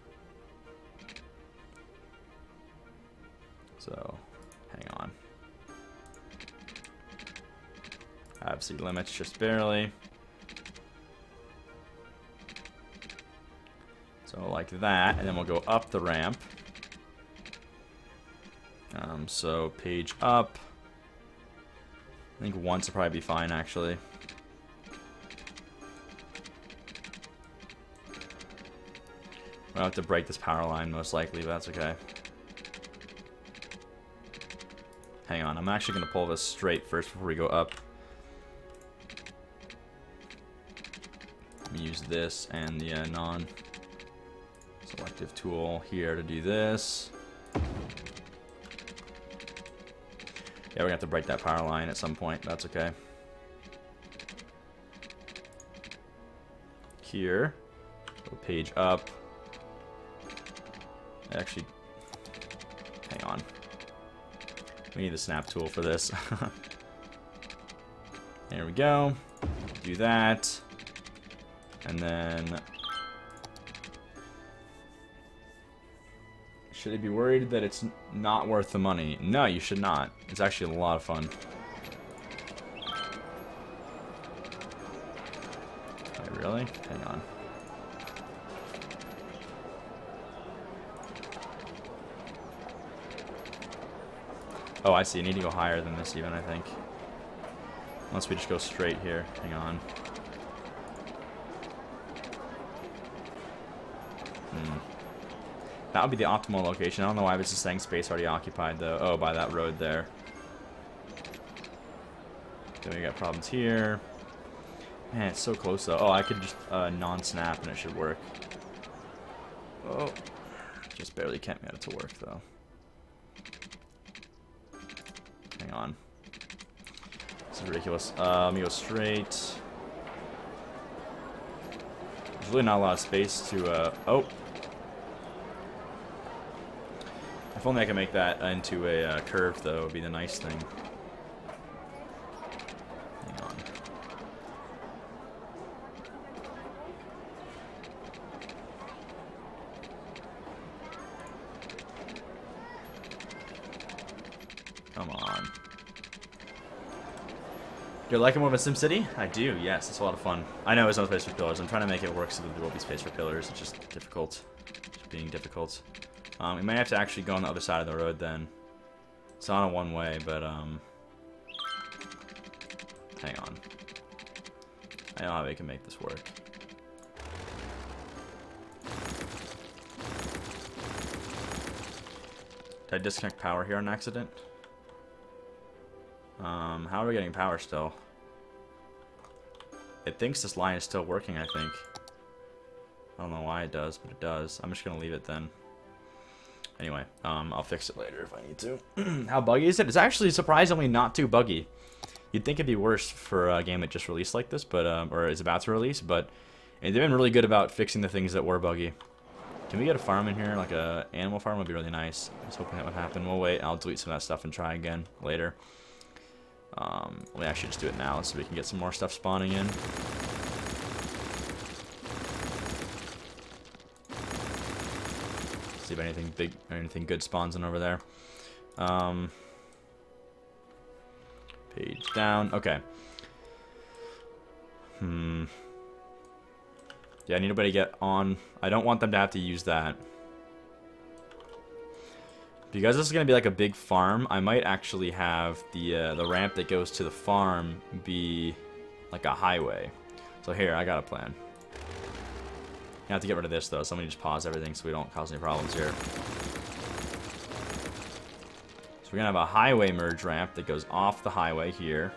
So, hang on. Obviously limits just barely. So like that, and then we'll go up the ramp. So page up. I think once will probably be fine, actually. We'll have to break this power line most likely, but that's okay. Hang on, I'm actually going to pull this straight first before we go up. Let me use this and the non-selective tool here to do this. Yeah, we're going to have to break that power line at some point. That's okay. Here. Go page up. Actually, hang on. We need the snap tool for this. There we go. Do that. And then... Should I be worried that it's not worth the money? No, you should not. It's actually a lot of fun. Wait, really? Hang on. Oh, I see. I need to go higher than this even, I think. Unless we just go straight here. Hang on. That would be the optimal location. I don't know why it's just saying space already occupied, though. Oh, by that road there. Then we got problems here. Man, it's so close, though. Oh, I could just non-snap and it should work. Oh. Just barely can't get it to work, though. Hang on. This is ridiculous. Let me go straight. There's really not a lot of space to, oh. If only I can make that into a curve, though, would be the nice thing. Hang on. Come on. Do you like it more of a SimCity? I do, yes. It's a lot of fun. I know it's no space for pillars. I'm trying to make it work so that there will be space for pillars. It's just difficult. Just being difficult. We might have to actually go on the other side of the road then. It's not a one-way, but, hang on. I know how we can make this work. Did I disconnect power here on accident? How are we getting power still? It thinks this line is still working, I think. I don't know why it does, but it does. I'm just gonna leave it then. Anyway, I'll fix it later if I need to. How buggy is it? It's actually surprisingly not too buggy. You'd think it'd be worse for a game that just released like this, but or is about to release, but they've been really good about fixing the things that were buggy. Can we get a farm in here? Like a animal farm would be really nice. I was hoping that would happen. We'll wait. I'll delete some of that stuff and try again later. Let me actually just do it now so we can get some more stuff spawning in. See if anything big or anything good spawns in over there. Page down. Okay. Yeah, I need anybody to get on. I don't want them to have to use that. Because this is going to be like a big farm, I might actually have the ramp that goes to the farm be like a highway. So here, I got a plan. You have to get rid of this, though. Somebody just pause everything so we don't cause any problems here. So we're going to have a highway merge ramp that goes off the highway here.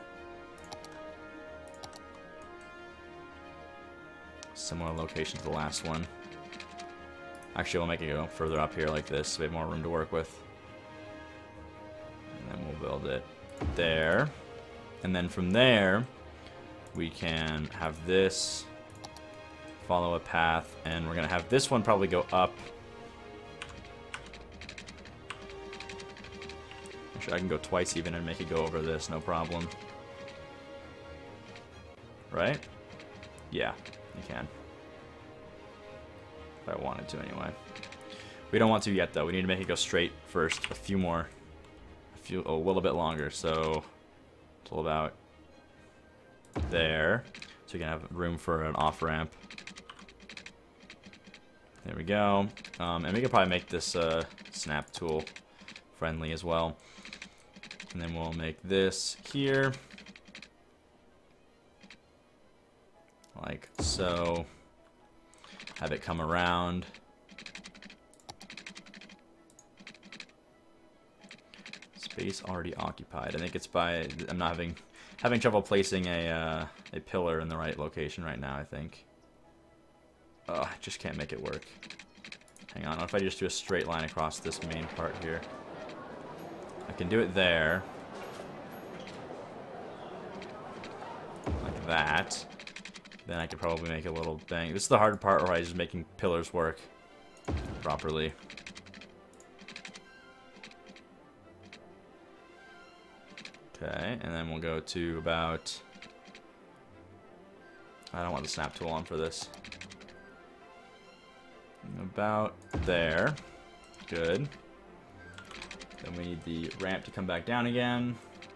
Similar location to the last one. Actually, we'll make it go further up here like this so we have more room to work with. And then we'll build it there. And then from there, we can have this follow a path, and we're going to have this one probably go up. Actually, I can go twice even and make it go over this, no problem. Right? Yeah, you can. If I wanted to anyway. We don't want to yet though. We need to make it go straight first. A little bit longer. So it's all about there. So we can have room for an off ramp. There we go. And we can probably make this snap tool friendly as well. And then we'll make this here. Like so. Have it come around. Space already occupied. I think it's by I'm not having trouble placing a pillar in the right location right now. I think. Oh, I just can't make it work. Hang on. What if I just do a straight line across this main part here? I can do it there. Like that. Then I could probably make a little bang. This is the hard part where I just making pillars work properly. Okay, and then we'll go to about... I don't want the snap tool on for this. About there. Good. Then we need the ramp to come back down again.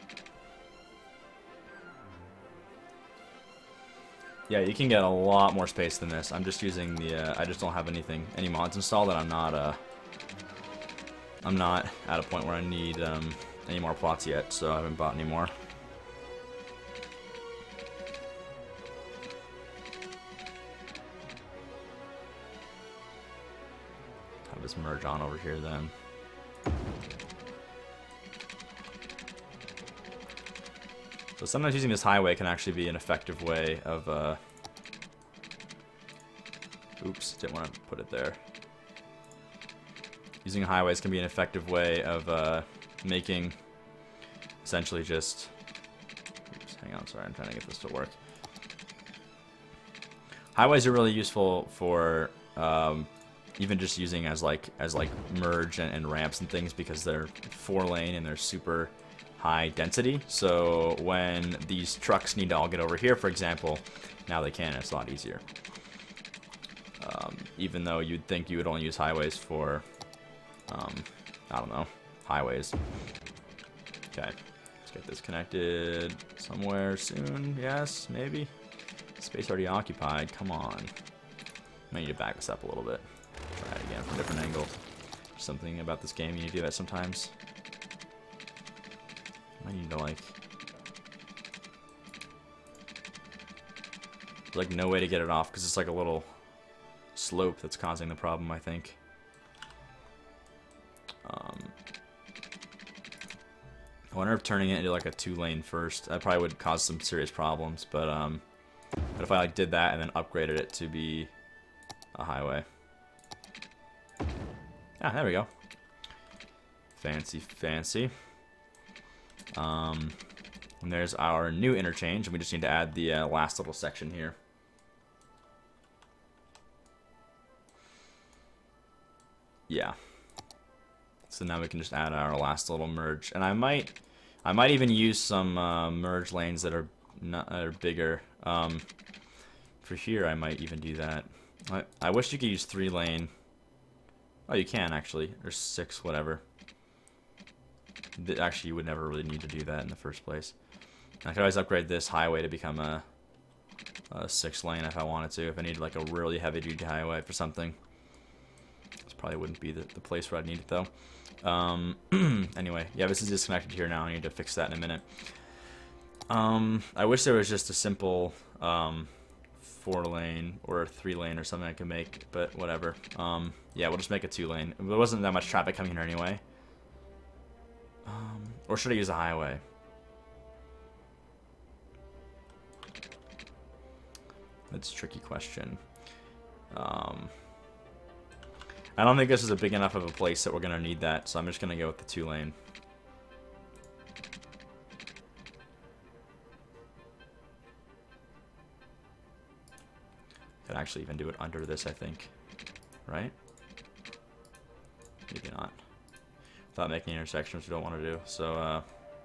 Yeah, you can get a lot more space than this. I'm just using the, I just don't have any mods installed, and I'm not at a point where I need any more plots yet, so I haven't bought any more. Have this merge on over here then. So sometimes using this highway can actually be an effective way of, oops, didn't want to put it there. Using highways can be an effective way of making, essentially just, oops, hang on, sorry, I'm trying to get this to work. Highways are really useful for even just using as like merge and ramps and things, because they're 4-lane and they're super high density. So when these trucks need to all get over here, for example, now they can. It's a lot easier. Even though you'd think you would only use highways for, I don't know, highways. Okay, let's get this connected somewhere soon. Yes, maybe. Space already occupied. Come on. I need to back this up a little bit. Try it again from a different angle. Something about this game, you need to do that sometimes. I need to like no way to get it off because it's like a little slope that's causing the problem, I think. I wonder if turning it into like a 2-lane first, that probably would cause some serious problems, but if I like did that and then upgraded it to be a highway. Ah, there we go. Fancy, fancy. And there's our new interchange, and we just need to add the last little section here. Yeah. So now we can just add our last little merge, and I might even use some merge lanes that are bigger. For here, I might even do that. I wish you could use 3-lane. Oh, you can actually, or 6, whatever. Actually, you would never really need to do that in the first place. I could always upgrade this highway to become a 6-lane if I wanted to. If I needed like a really heavy-duty highway for something. This probably wouldn't be the place where I'd need it though. Anyway, yeah, this is disconnected here now. I need to fix that in a minute. I wish there was just a simple 4-lane or a 3-lane or something I could make, but whatever. Yeah, we'll just make a 2-lane. There wasn't that much traffic coming here anyway. Or should I use a highway? That's a tricky question. I don't think this is a big enough of a place that we're going to need that, so I'm just going to go with the 2-lane. Could actually even do it under this, I think. Right? Maybe not. Without making intersections we don't want to do. So,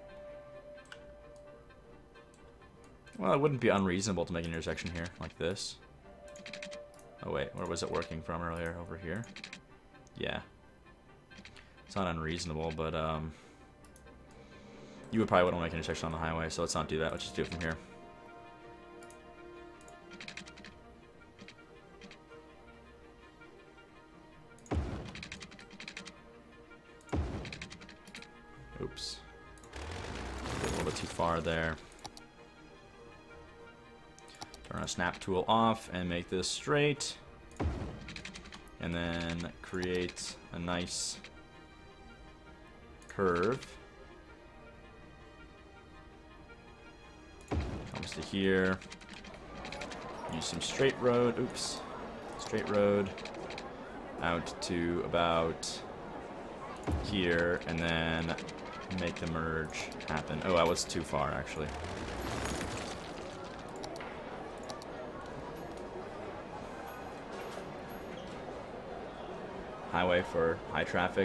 well, it wouldn't be unreasonable to make an intersection here, like this. Oh wait, where was it working from earlier? Over here? Yeah. It's not unreasonable, but you would probably want to make an intersection on the highway, so let's not do that. Let's just do it from here. Oops. A little bit too far there. Turn our snap tool off and make this straight. And then create a nice curve. Comes to here. Use some straight road. Oops. Straight road. Out to about here, and then make the merge happen. Oh, that was too far, actually. Highway for high traffic.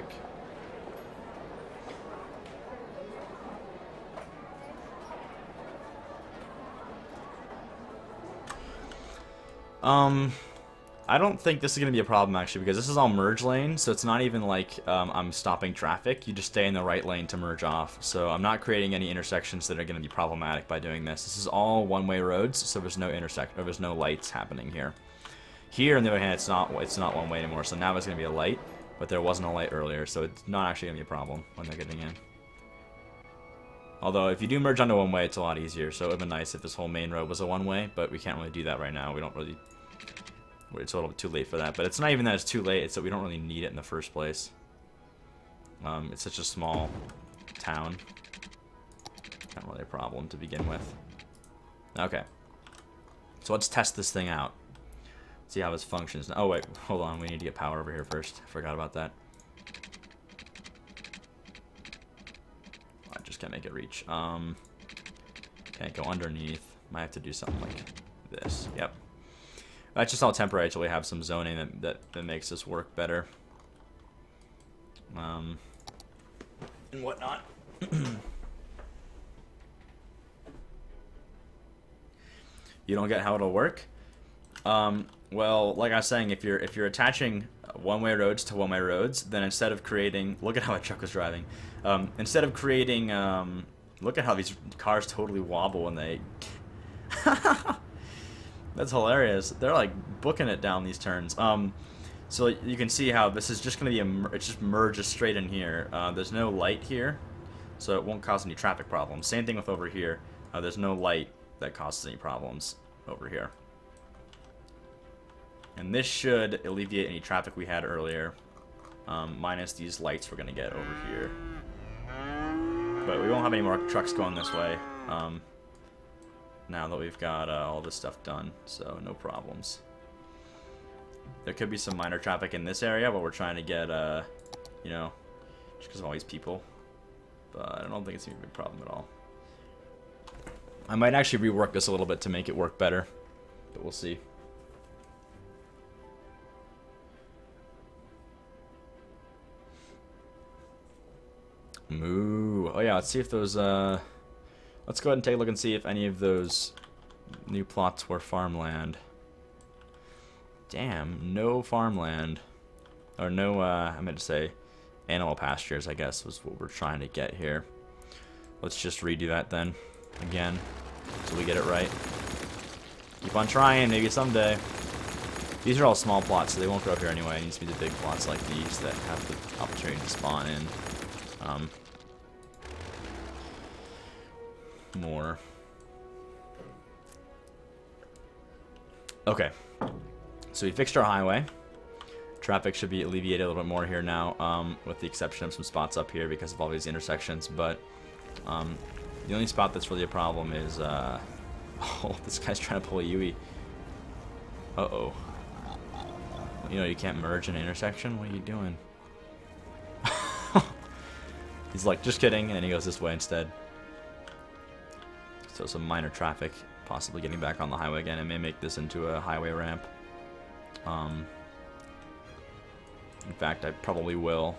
I don't think this is going to be a problem, actually, because this is all merge lane, so it's not even like I'm stopping traffic. You just stay in the right lane to merge off. So I'm not creating any intersections that are going to be problematic by doing this. This is all one-way roads, so there's no there's no lights happening here. Here, on the other hand, it's not one-way anymore, so now it's going to be a light, but there wasn't a light earlier, so it's not actually going to be a problem when they're getting in. Although, if you do merge onto one-way, it's a lot easier, so it would have been nice if this whole main road was a one-way, but we can't really do that right now. We don't really... It's a little bit too late for that, but it's not even that it's too late, it's that we don't really need it in the first place. It's such a small town. Not really a problem to begin with. Okay. So let's test this thing out. See how this functions. Oh wait, hold on, we need to get power over here first. I forgot about that. I just can't make it reach. Can't go underneath. Might have to do something like this. Yep. That's just all temporary until we have some zoning that makes this work better. And whatnot. You don't get how it'll work? Well, like I was saying, if you're attaching one-way roads to one-way roads, then instead of creating... Look at how a truck was driving. Instead of creating... look at how these cars totally wobble when they... That's hilarious. They're like booking it down these turns. So you can see how this is just going to be it just merges straight in here. There's no light here, so it won't cause any traffic problems. Same thing with over here. There's no light that causes any problems over here. And this should alleviate any traffic we had earlier, minus these lights we're going to get over here. But we won't have any more trucks going this way. Now that we've got all this stuff done, so no problems. There could be some minor traffic in this area, but we're trying to get, you know, just because of all these people. But I don't think it's going to be a big problem at all. I might actually rework this a little bit to make it work better, but we'll see. Moo. Oh yeah, let's see if those, let's go ahead and take a look and see if any of those new plots were farmland. Damn, no farmland. Or no, I meant to say animal pastures, I guess, was what we're trying to get here. Let's just redo that then, again, so we get it right. Keep on trying, maybe someday. These are all small plots, so they won't grow up here anyway. It needs to be the big plots like these that have the opportunity to spawn in. More. Okay, so we fixed our highway. Traffic should be alleviated a little bit more here now, with the exception of some spots up here because of all these intersections. But the only spot that's really a problem is oh, this guy's trying to pull a Yui. Uh-oh. You know, you can't merge an intersection? What are you doing? He's like, just kidding, and then he goes this way instead. So some minor traffic, possibly getting back on the highway again. It may make this into a highway ramp. In fact, I probably will.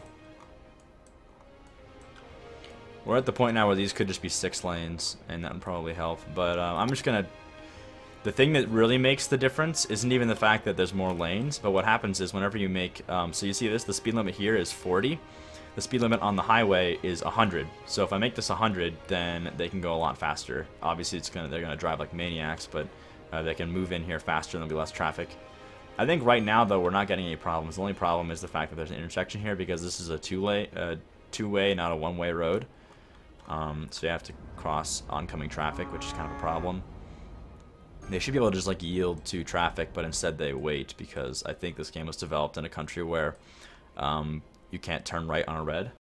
We're at the point now where these could just be 6 lanes, and that would probably help. But I'm just gonna... The thing that really makes the difference isn't even the fact that there's more lanes, but what happens is whenever you make... so you see this, the speed limit here is 40. The speed limit on the highway is 100. So if I make this 100, then they can go a lot faster. Obviously, they're gonna drive like maniacs, but they can move in here faster and there'll be less traffic. I think right now, though, we're not getting any problems. The only problem is the fact that there's an intersection here because this is a two-way, not a one-way road. So you have to cross oncoming traffic, which is kind of a problem. They should be able to just like yield to traffic, but instead they wait because I think this game was developed in a country where you can't turn right on a red.